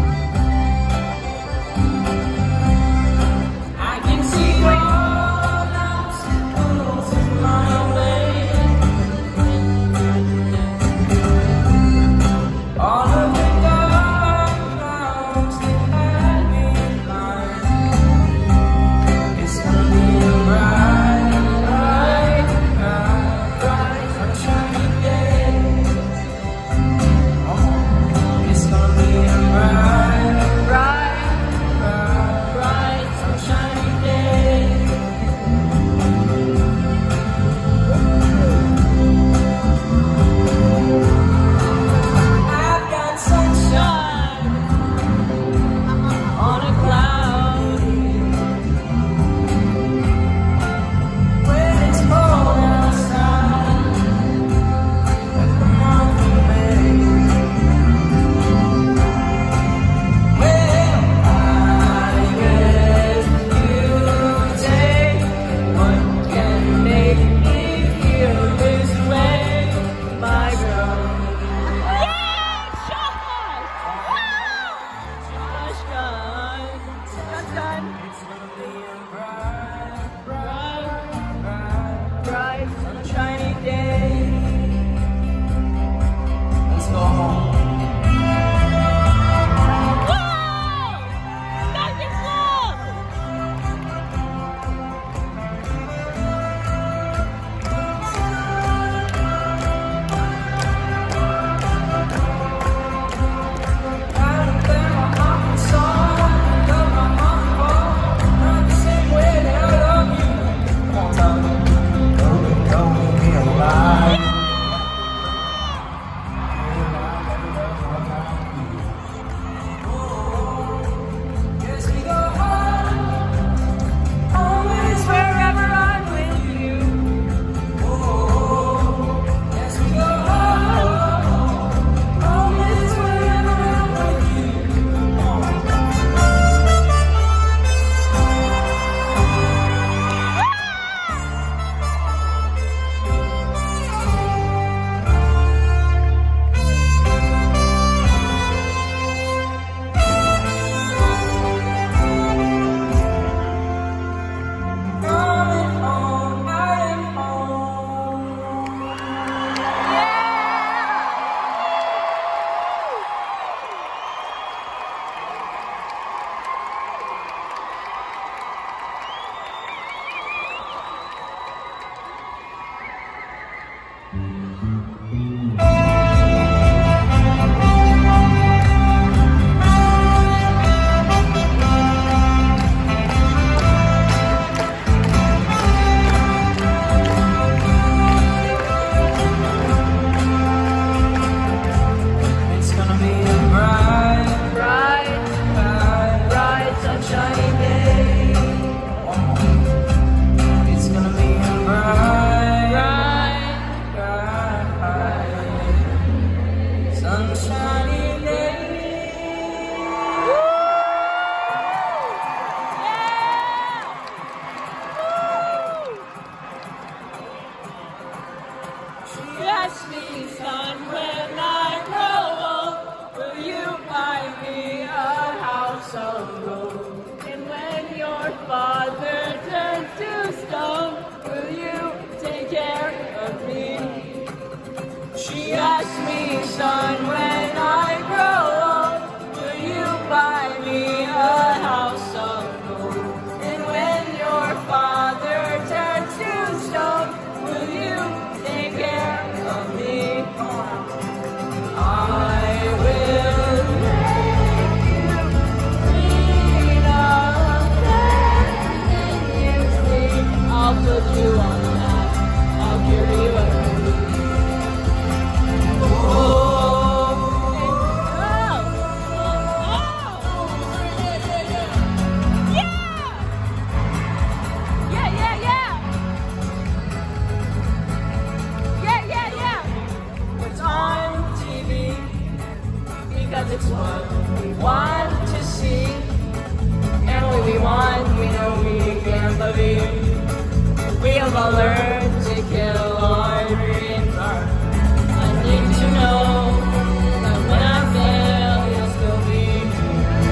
I can see all obstacles in my way. All of the dark clouds that had me blind. It's gonna be a bright, bright, bright, bright, sunshiny day. It's gonna be a bright, bright, bright, bright, sunshiny day. I've got sunshine on a cloudy. When it's cold outside, like the month of May. Well, I guess you take what can make me feel this way, my girl. It's gonna be a bright, bright, bright, bright, sunshiny day. Let's go home. It's gonna be a bright, bright, bright, bright, sunshiny day. It's gonna be a bright, bright, bright, bright, sunshiny day. She asked me, son, when I grow old, will you buy me a house of gold? And when your father turns to stone, will you take care of me? She asked me, son, when I grow old, will you buy me a house of gold? And when your father turns to stone, will you take care of me? I will make you queen of everything you see. I'll put you on the map. I'll carry you everywhere. Oh, because it's what we want to see. And when we want, we know we can't believe. We have all learned to kill our dreams. I need to know that when I fail, you'll still be here.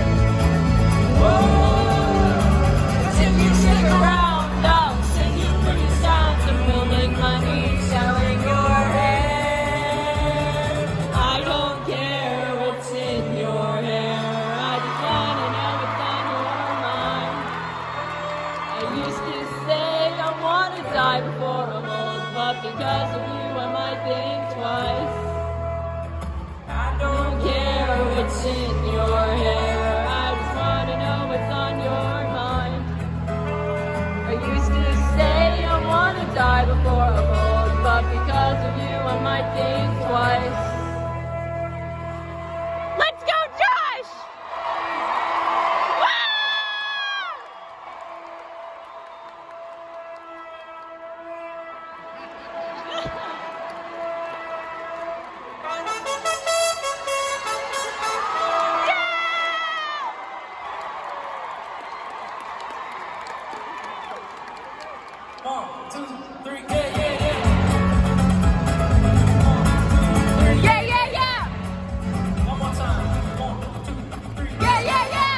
Whoa, if you stick around, I'll send you pretty sounds and we'll make money selling your hair. I don't care what's in your hair. I just wanna know what's on your mind. I used to say I wanna die before I'm old, but because of you I might think twice. I don't care what's in your hair. I just wanna know what's on your mind. I used to say I wanna die before I'm old, but because of you I might think twice. Let's go, Josh! Woo! 1, 2, 3, yeah, yeah, yeah. Yeah, yeah, yeah! One more time. 1, 2, 3. Yeah, yeah, yeah!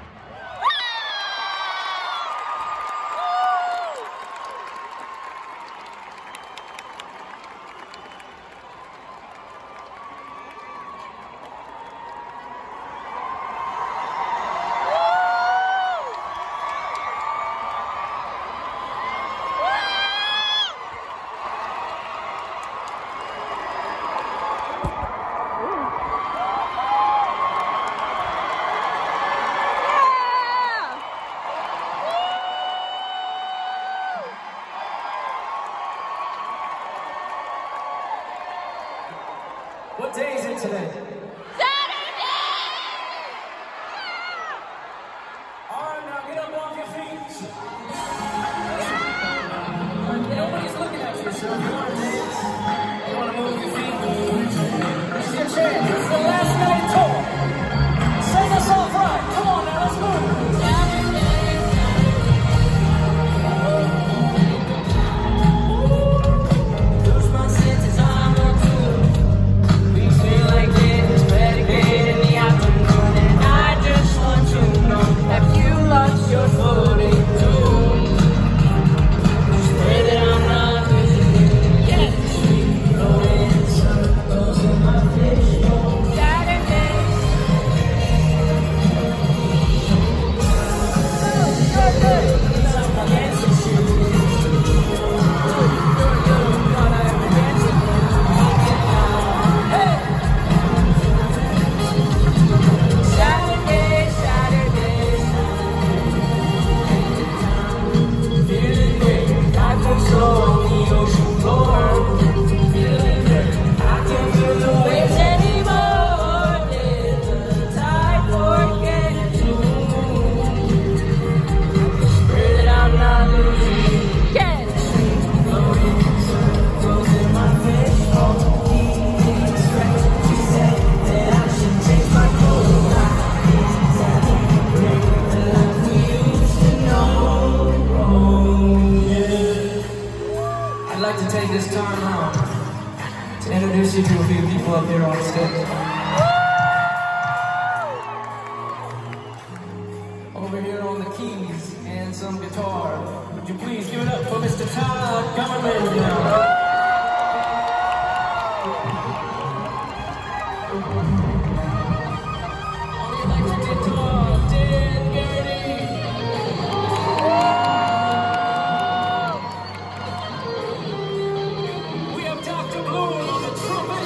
What day is it today? Alright, now get up off your feet. Nobody's looking at you, so if you want to dance, you want to move your feet, this is your chance. It's the last night tour. Sing us off right. Come on now, let's move. Lose my senses, I'm on tour. We feel like it's redecorate in the afternoon, and I just want to know, have you lost your footing too? Swear that I'm not losing you. Yes, sweet floating circles in my fishbowl. Saturdays. Inside my dancing shoes. Thought I ever dancing with you. Hey! Saturdays, Saturdays. Feeling great. I feel so on the ocean floor. Feeling great. I can't feel the waves anymore. Did the tide forget to move? Swear that I'm not losing you. Yes! Floating circles in my fishbowl. Keeping straight. You said that I should change my clothes. The life we used to know. I'd like to take this time out to introduce you to a few people up here on stage. Over here on the keys and some guitar. Would you please give it up for Mr. TAKEOVER? On the electric guitar, Dan Garrity. We have Dr. Blue on the trumpet.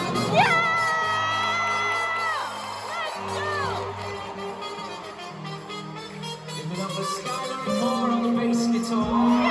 Give it up for Skylar Moore on the bass guitar.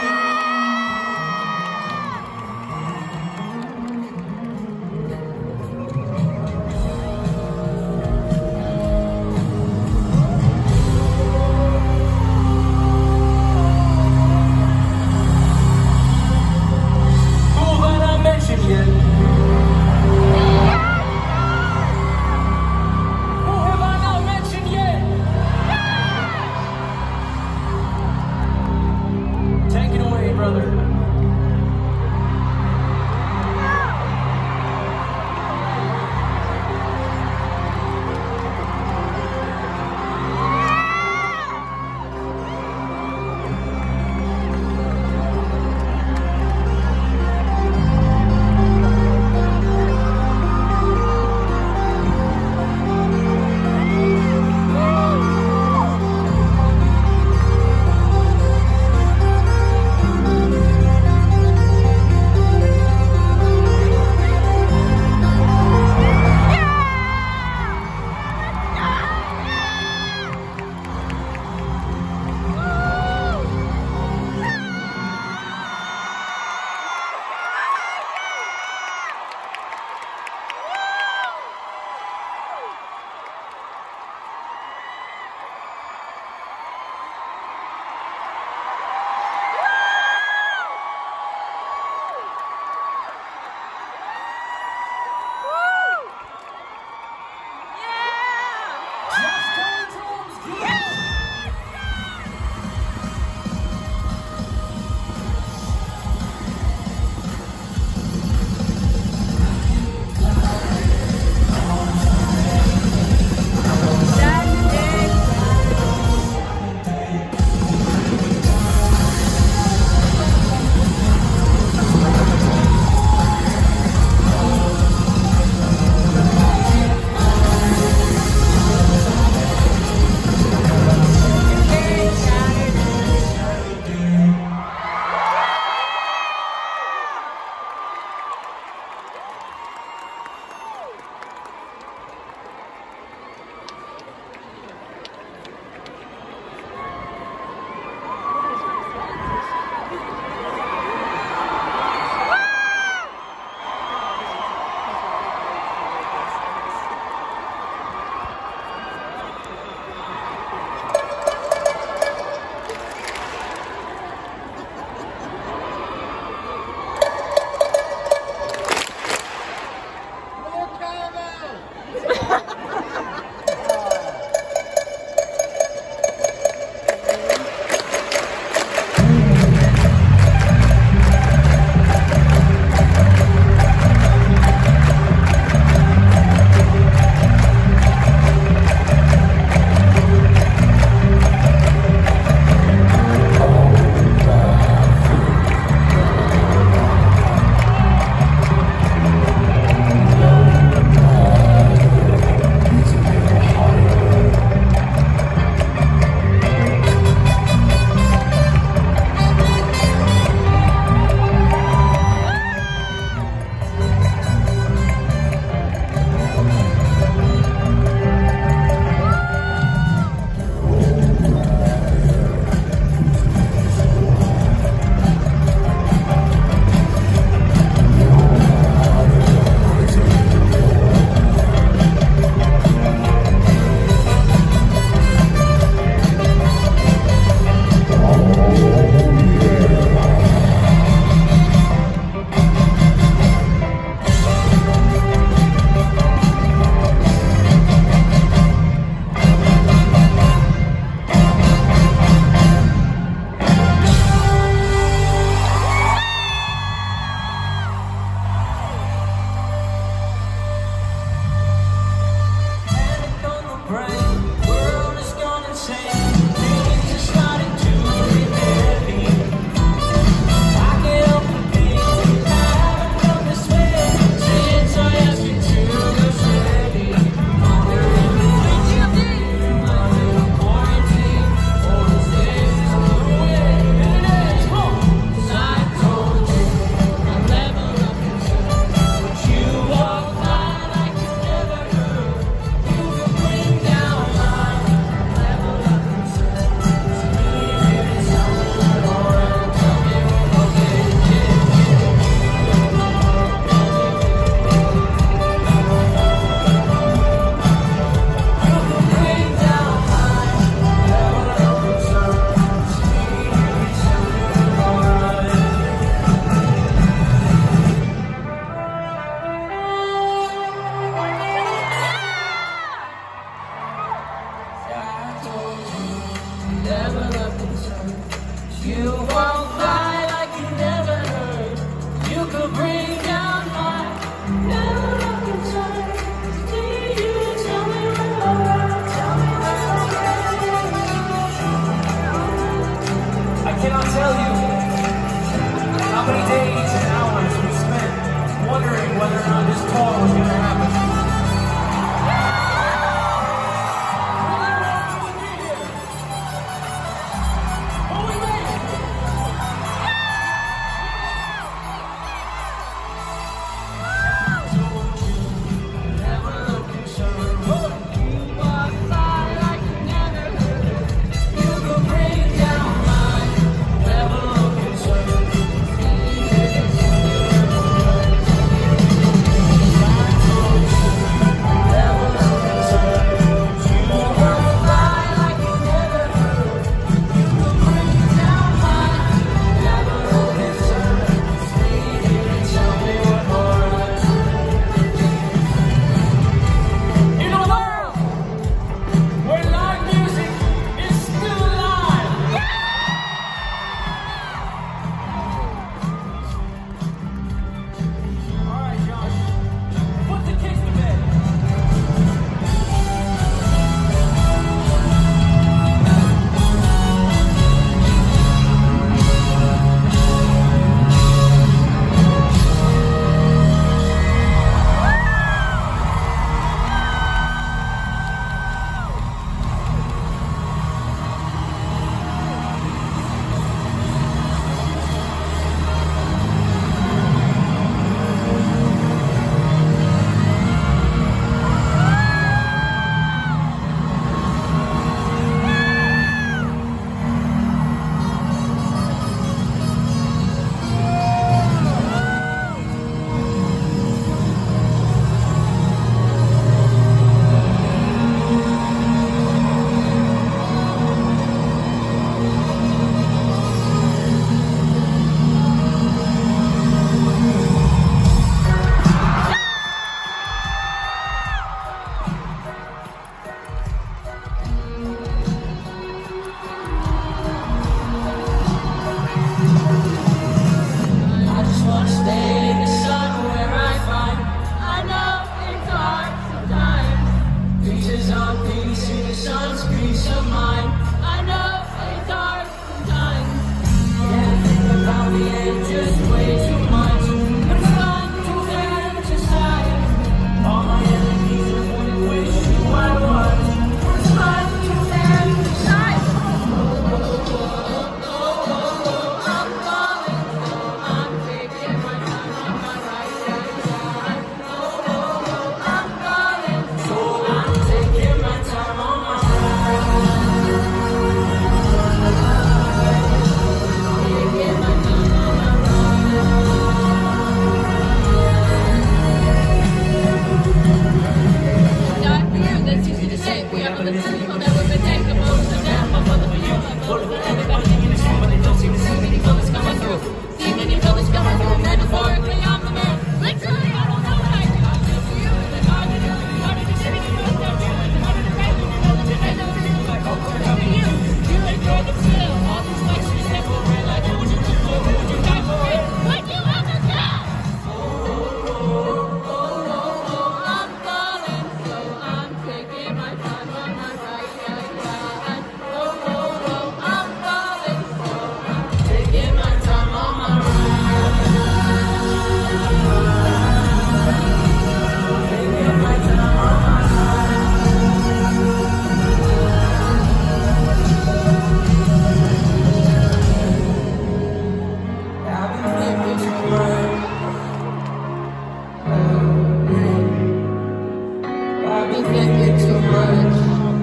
I've been thinking too much.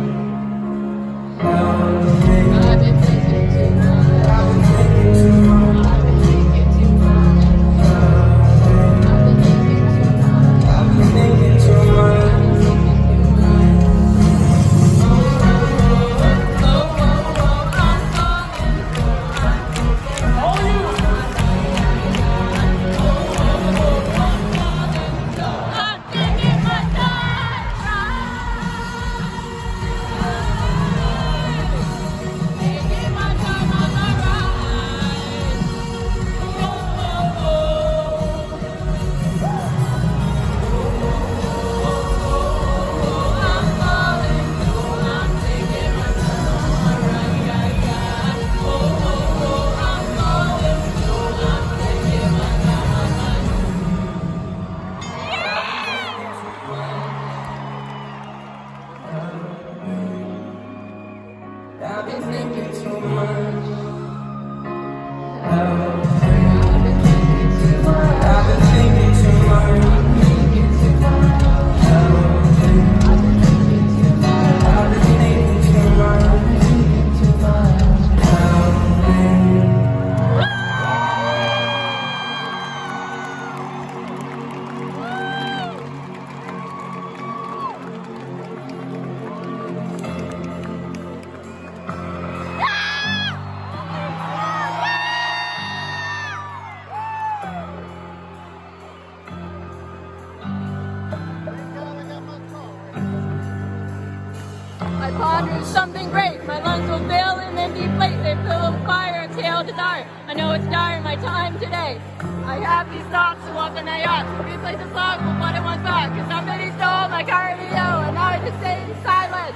I've been thinking too much. I've been thinking too much. I've been thinking too much. I've been thinking too much. I've been thinking too much. I've been thinking too much. I've been thinking too much. I've been thinking too much. I've been thinking too much. I've been thinking too much. I've been thinking too much. I've been thinking too much. I ponder something great. My lungs will fail and then deflate. They fill with fire, exhale desire. I know it's dire, my time today. I have these thoughts so often I ought to replace the fog with what it once thought. Cause somebody stole my cardio and now I just stay in silence.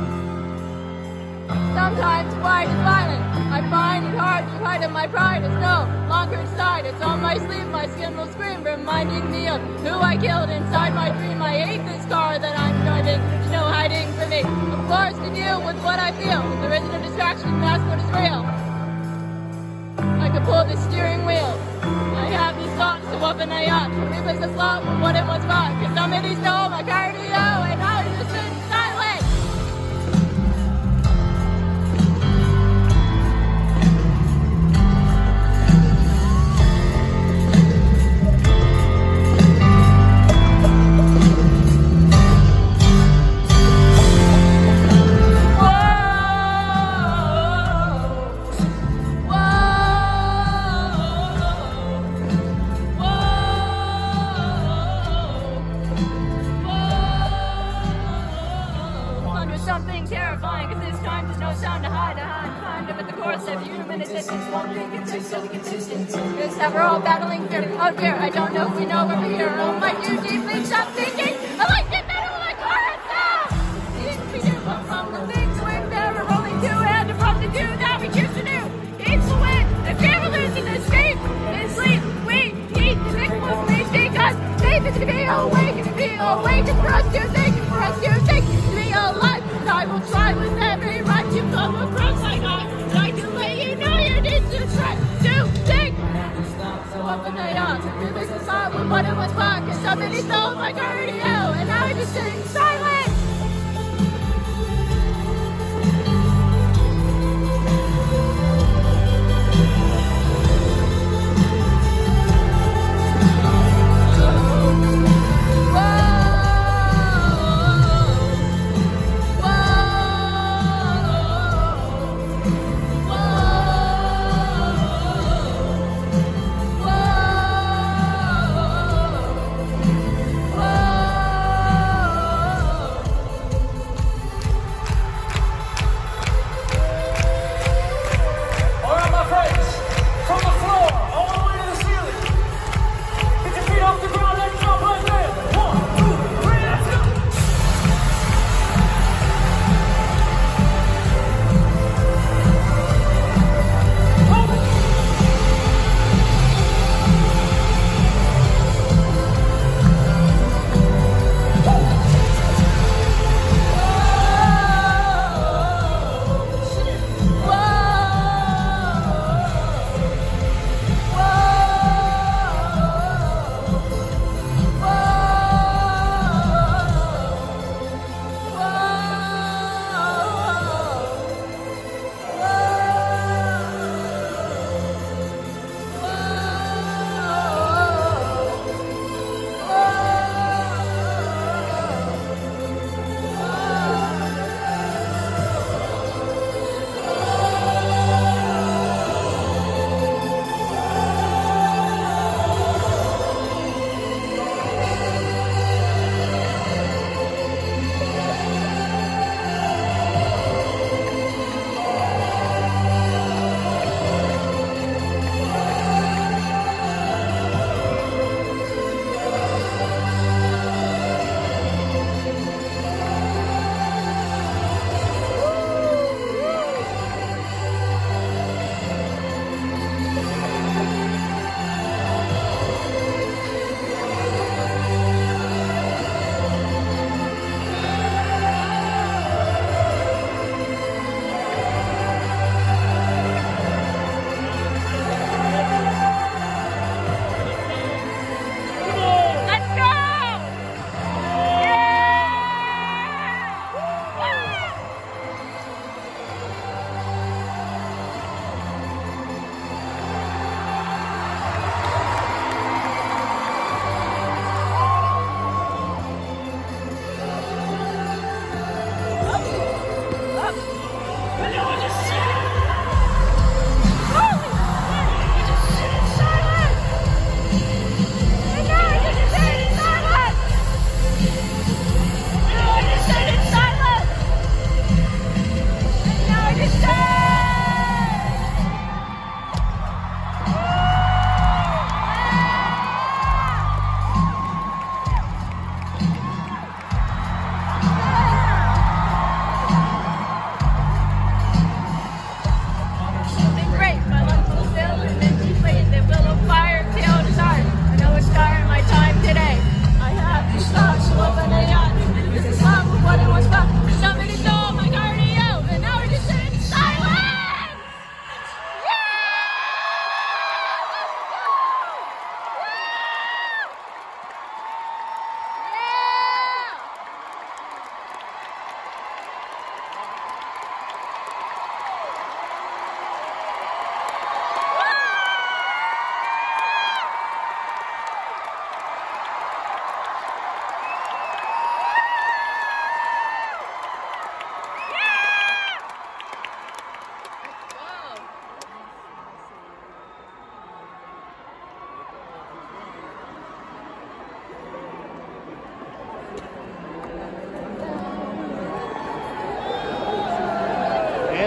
Sometimes quiet is violent. I find it hard to hide it. My pride is no longer inside. It's on my sleeve, my skin will scream, reminding me of who I killed inside my dream. I hate this car that I'm driving. There's no hiding from me. Of course, to deal with what I feel. There isn't a distraction, that's what is real. I could pull the steering wheel. I have these thoughts so often I ought to replace the slot with what it once bought. Cause somebody stole my cardio and now I just sit in silence. Something terrifying, cause this time there's no sound to hide. Kind of at the course of human existence, won't be consistent. Because we're all battling fear. Oh dear, I don't know if we know where we're here. Oh my dear, deeply stop thinking. I like the middle of the chorus now. Seems we do from the things we're never rolling to and from the do that we choose to do. It's the wind, the travelers in the street. In sleep, we eat the victims we because faith is to be awake and to be awake is for us to think and for us to think to be alive. I will try with every right to come across like I try to let you know you need to try to think. So often I ought to replace the song with what it was fun. Cause somebody stole my cardio and now I just sitting silent.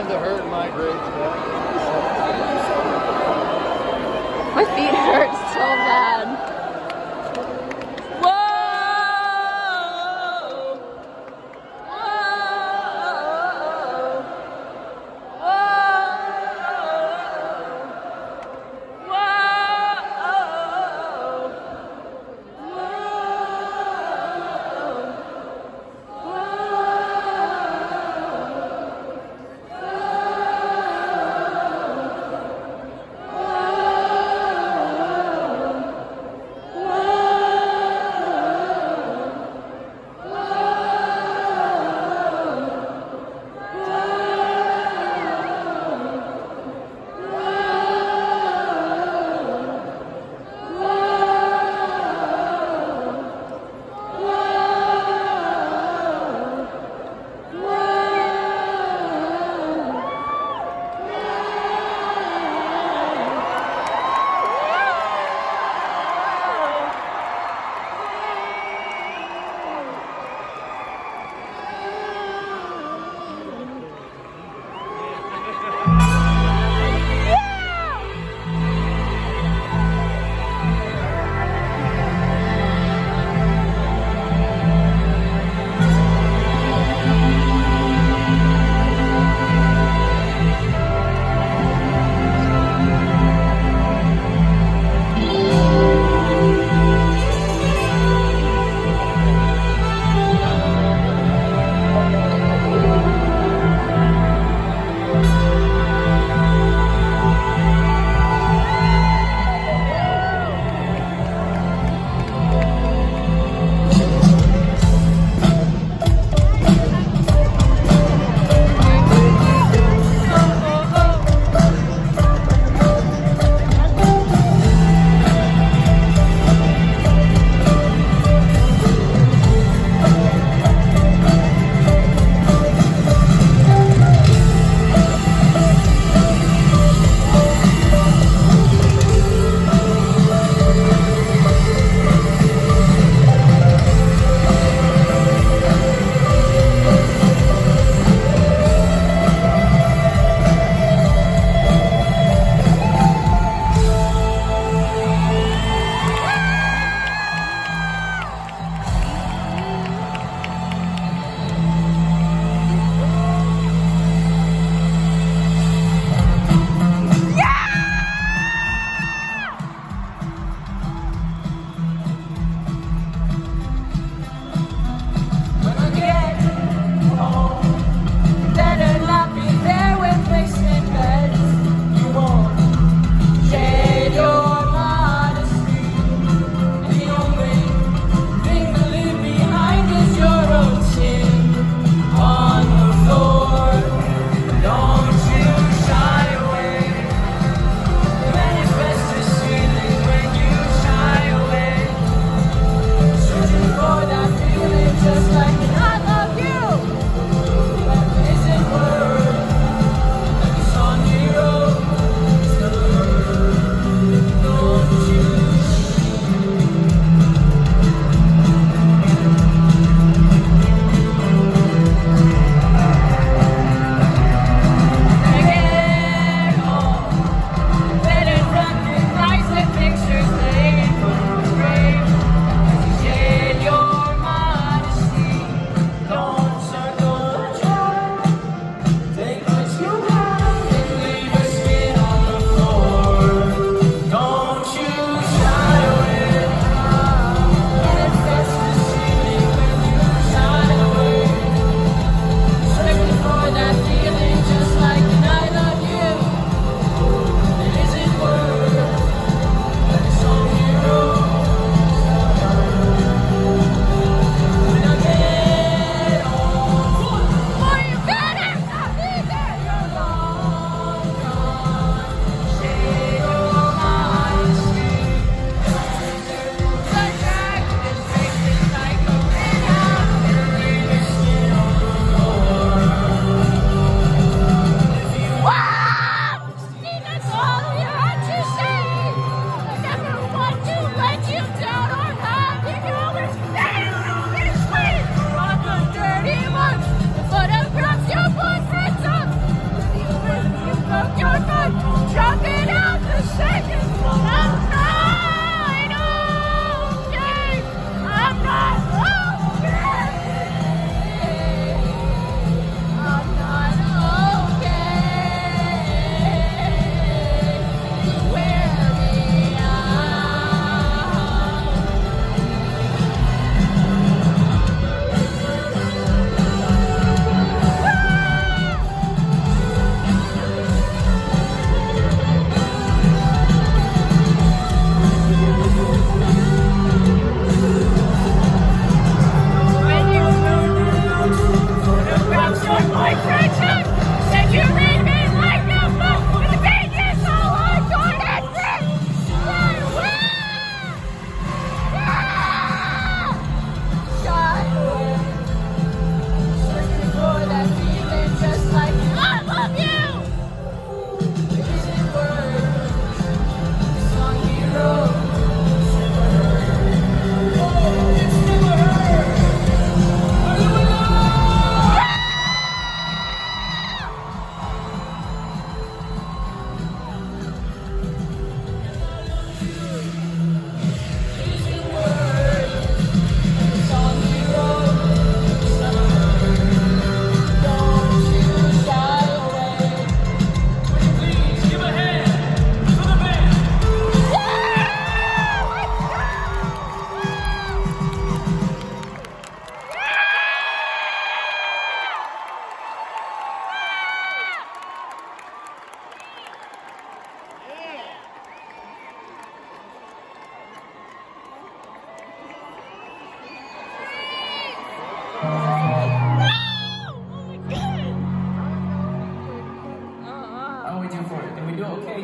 the hurt migraines back. My feet hurt so bad. Whoa!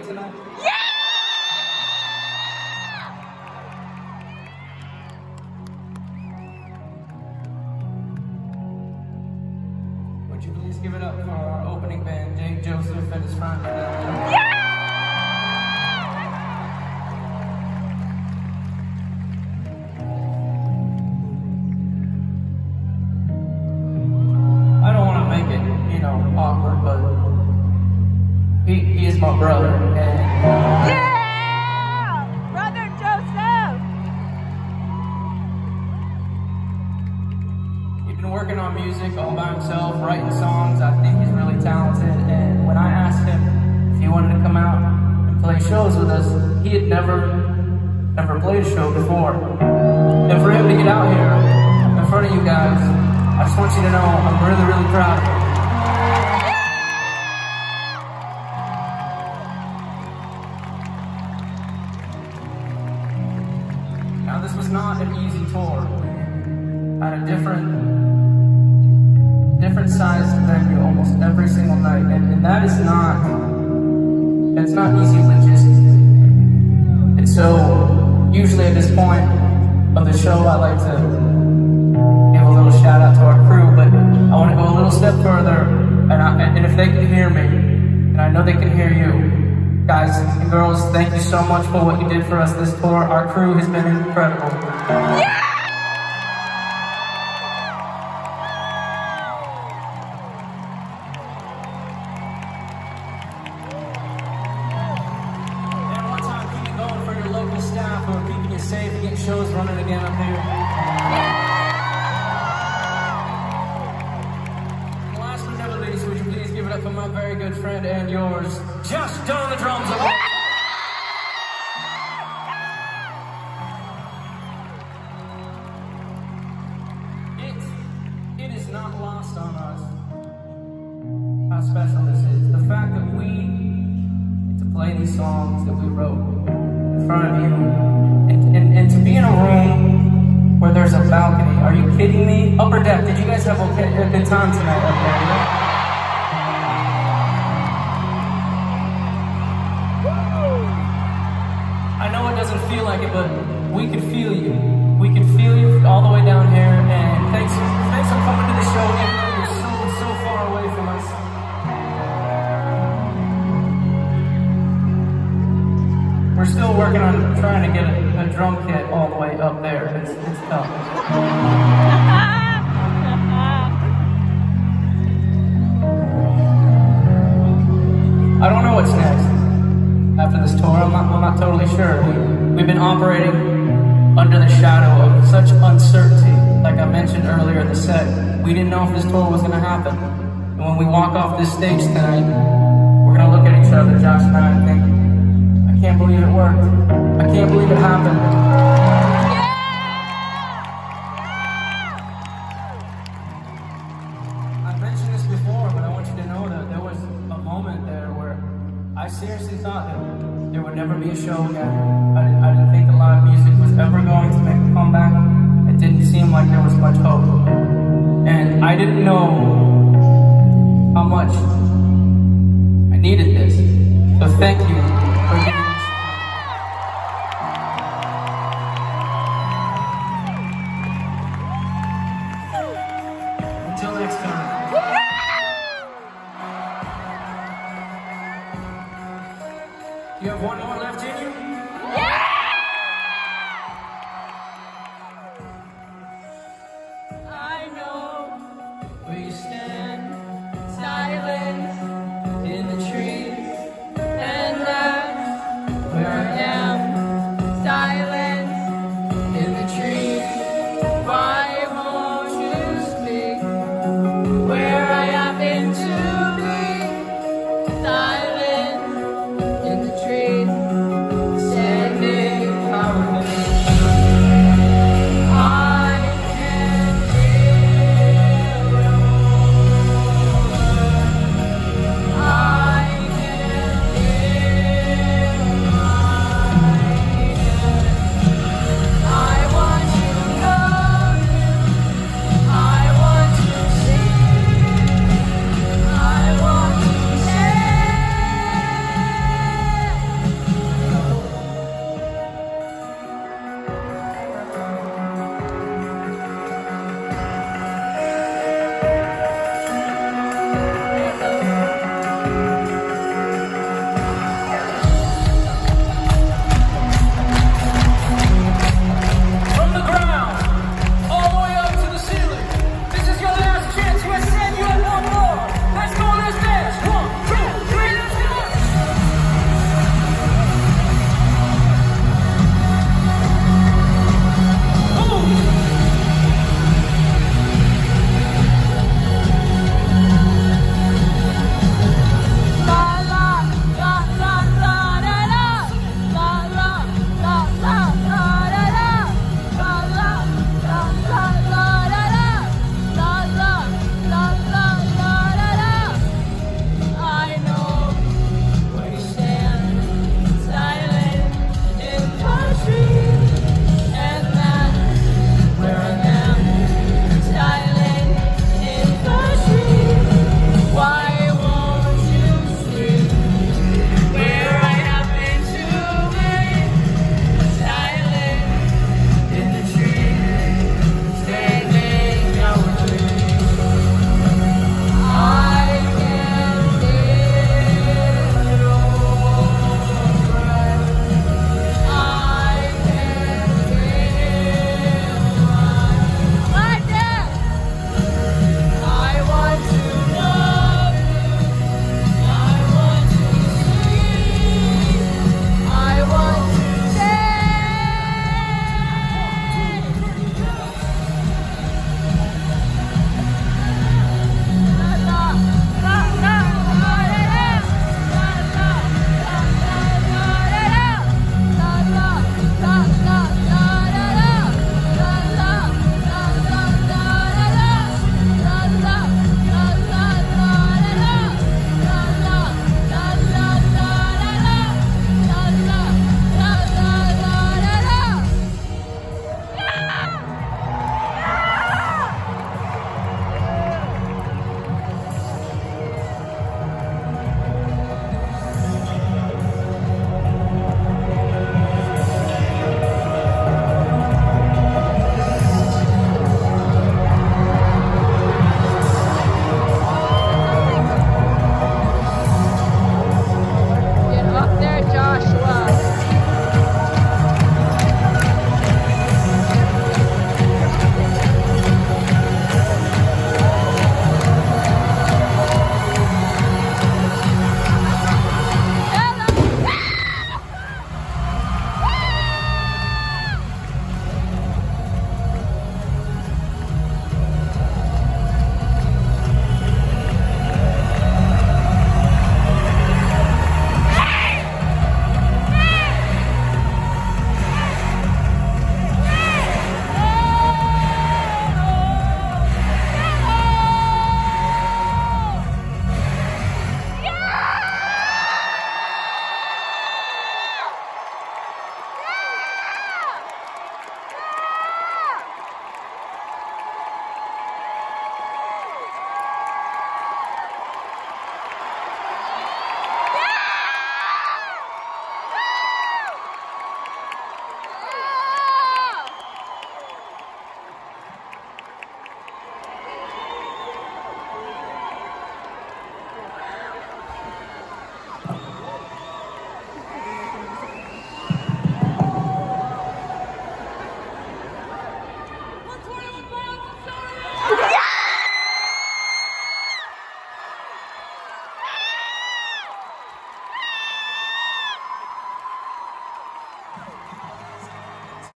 tonight? Would you please give it up for our opening band, Jake Joseph and his friend? I don't want to make it, you know, awkward, but he is my brother. And Yeah! Brother Joseph! he's been working on music all by himself, writing songs. I think he's really talented. And when I asked him if he wanted to come out and play shows with us, he had never played a show before. And for him to get out here in front of you guys, I just want you to know I'm really, really proud of him. Now, this was not an easy tour. At a different sized venue almost every single night, and that is not easy logistically. And so, usually at this point of the show, I like to give a little shout out to our crew, but I want to go a little step further, and if they can hear me, and I know they can hear you, guys and girls, thank you so much for what you did for us this tour. Our crew has been incredible. Yeah! And one time, keep it going for your local staff who are keeping you safe and getting shows running again up here. And last but never least, would you please give it up for my very good friend and yours, Josh on the drums. It is not lost on us how special this is. The fact that we get to play these songs that we wrote in front of you, and to be in a room where there's a balcony. Are you kidding me? Upper deck, did you guys have a good time tonight up there? You know? I know it doesn't feel like it, but we can feel you. We can feel you all the way down here, and thanks for coming to the show, even though you're so far away from us. We're still working on trying to get a drum kit all the way up there. It's tough. I don't know what's next after this tour. I'm not totally sure. We've been operating under the shadow of such uncertainty. Like I mentioned earlier in the set, we didn't know if this tour was going to happen. And when we walk off this stage tonight, we're going to look at each other, Josh and I, and think, I can't believe it worked. I can't believe it happened. I've mentioned this before, but I want you to know that there was a moment there where I seriously thought that there would never be a show again. I didn't think the live music was ever going to make a comeback. It didn't seem like there was much hope. And I didn't know how much I needed this. So thank you for giving me support. Until next time. You have one more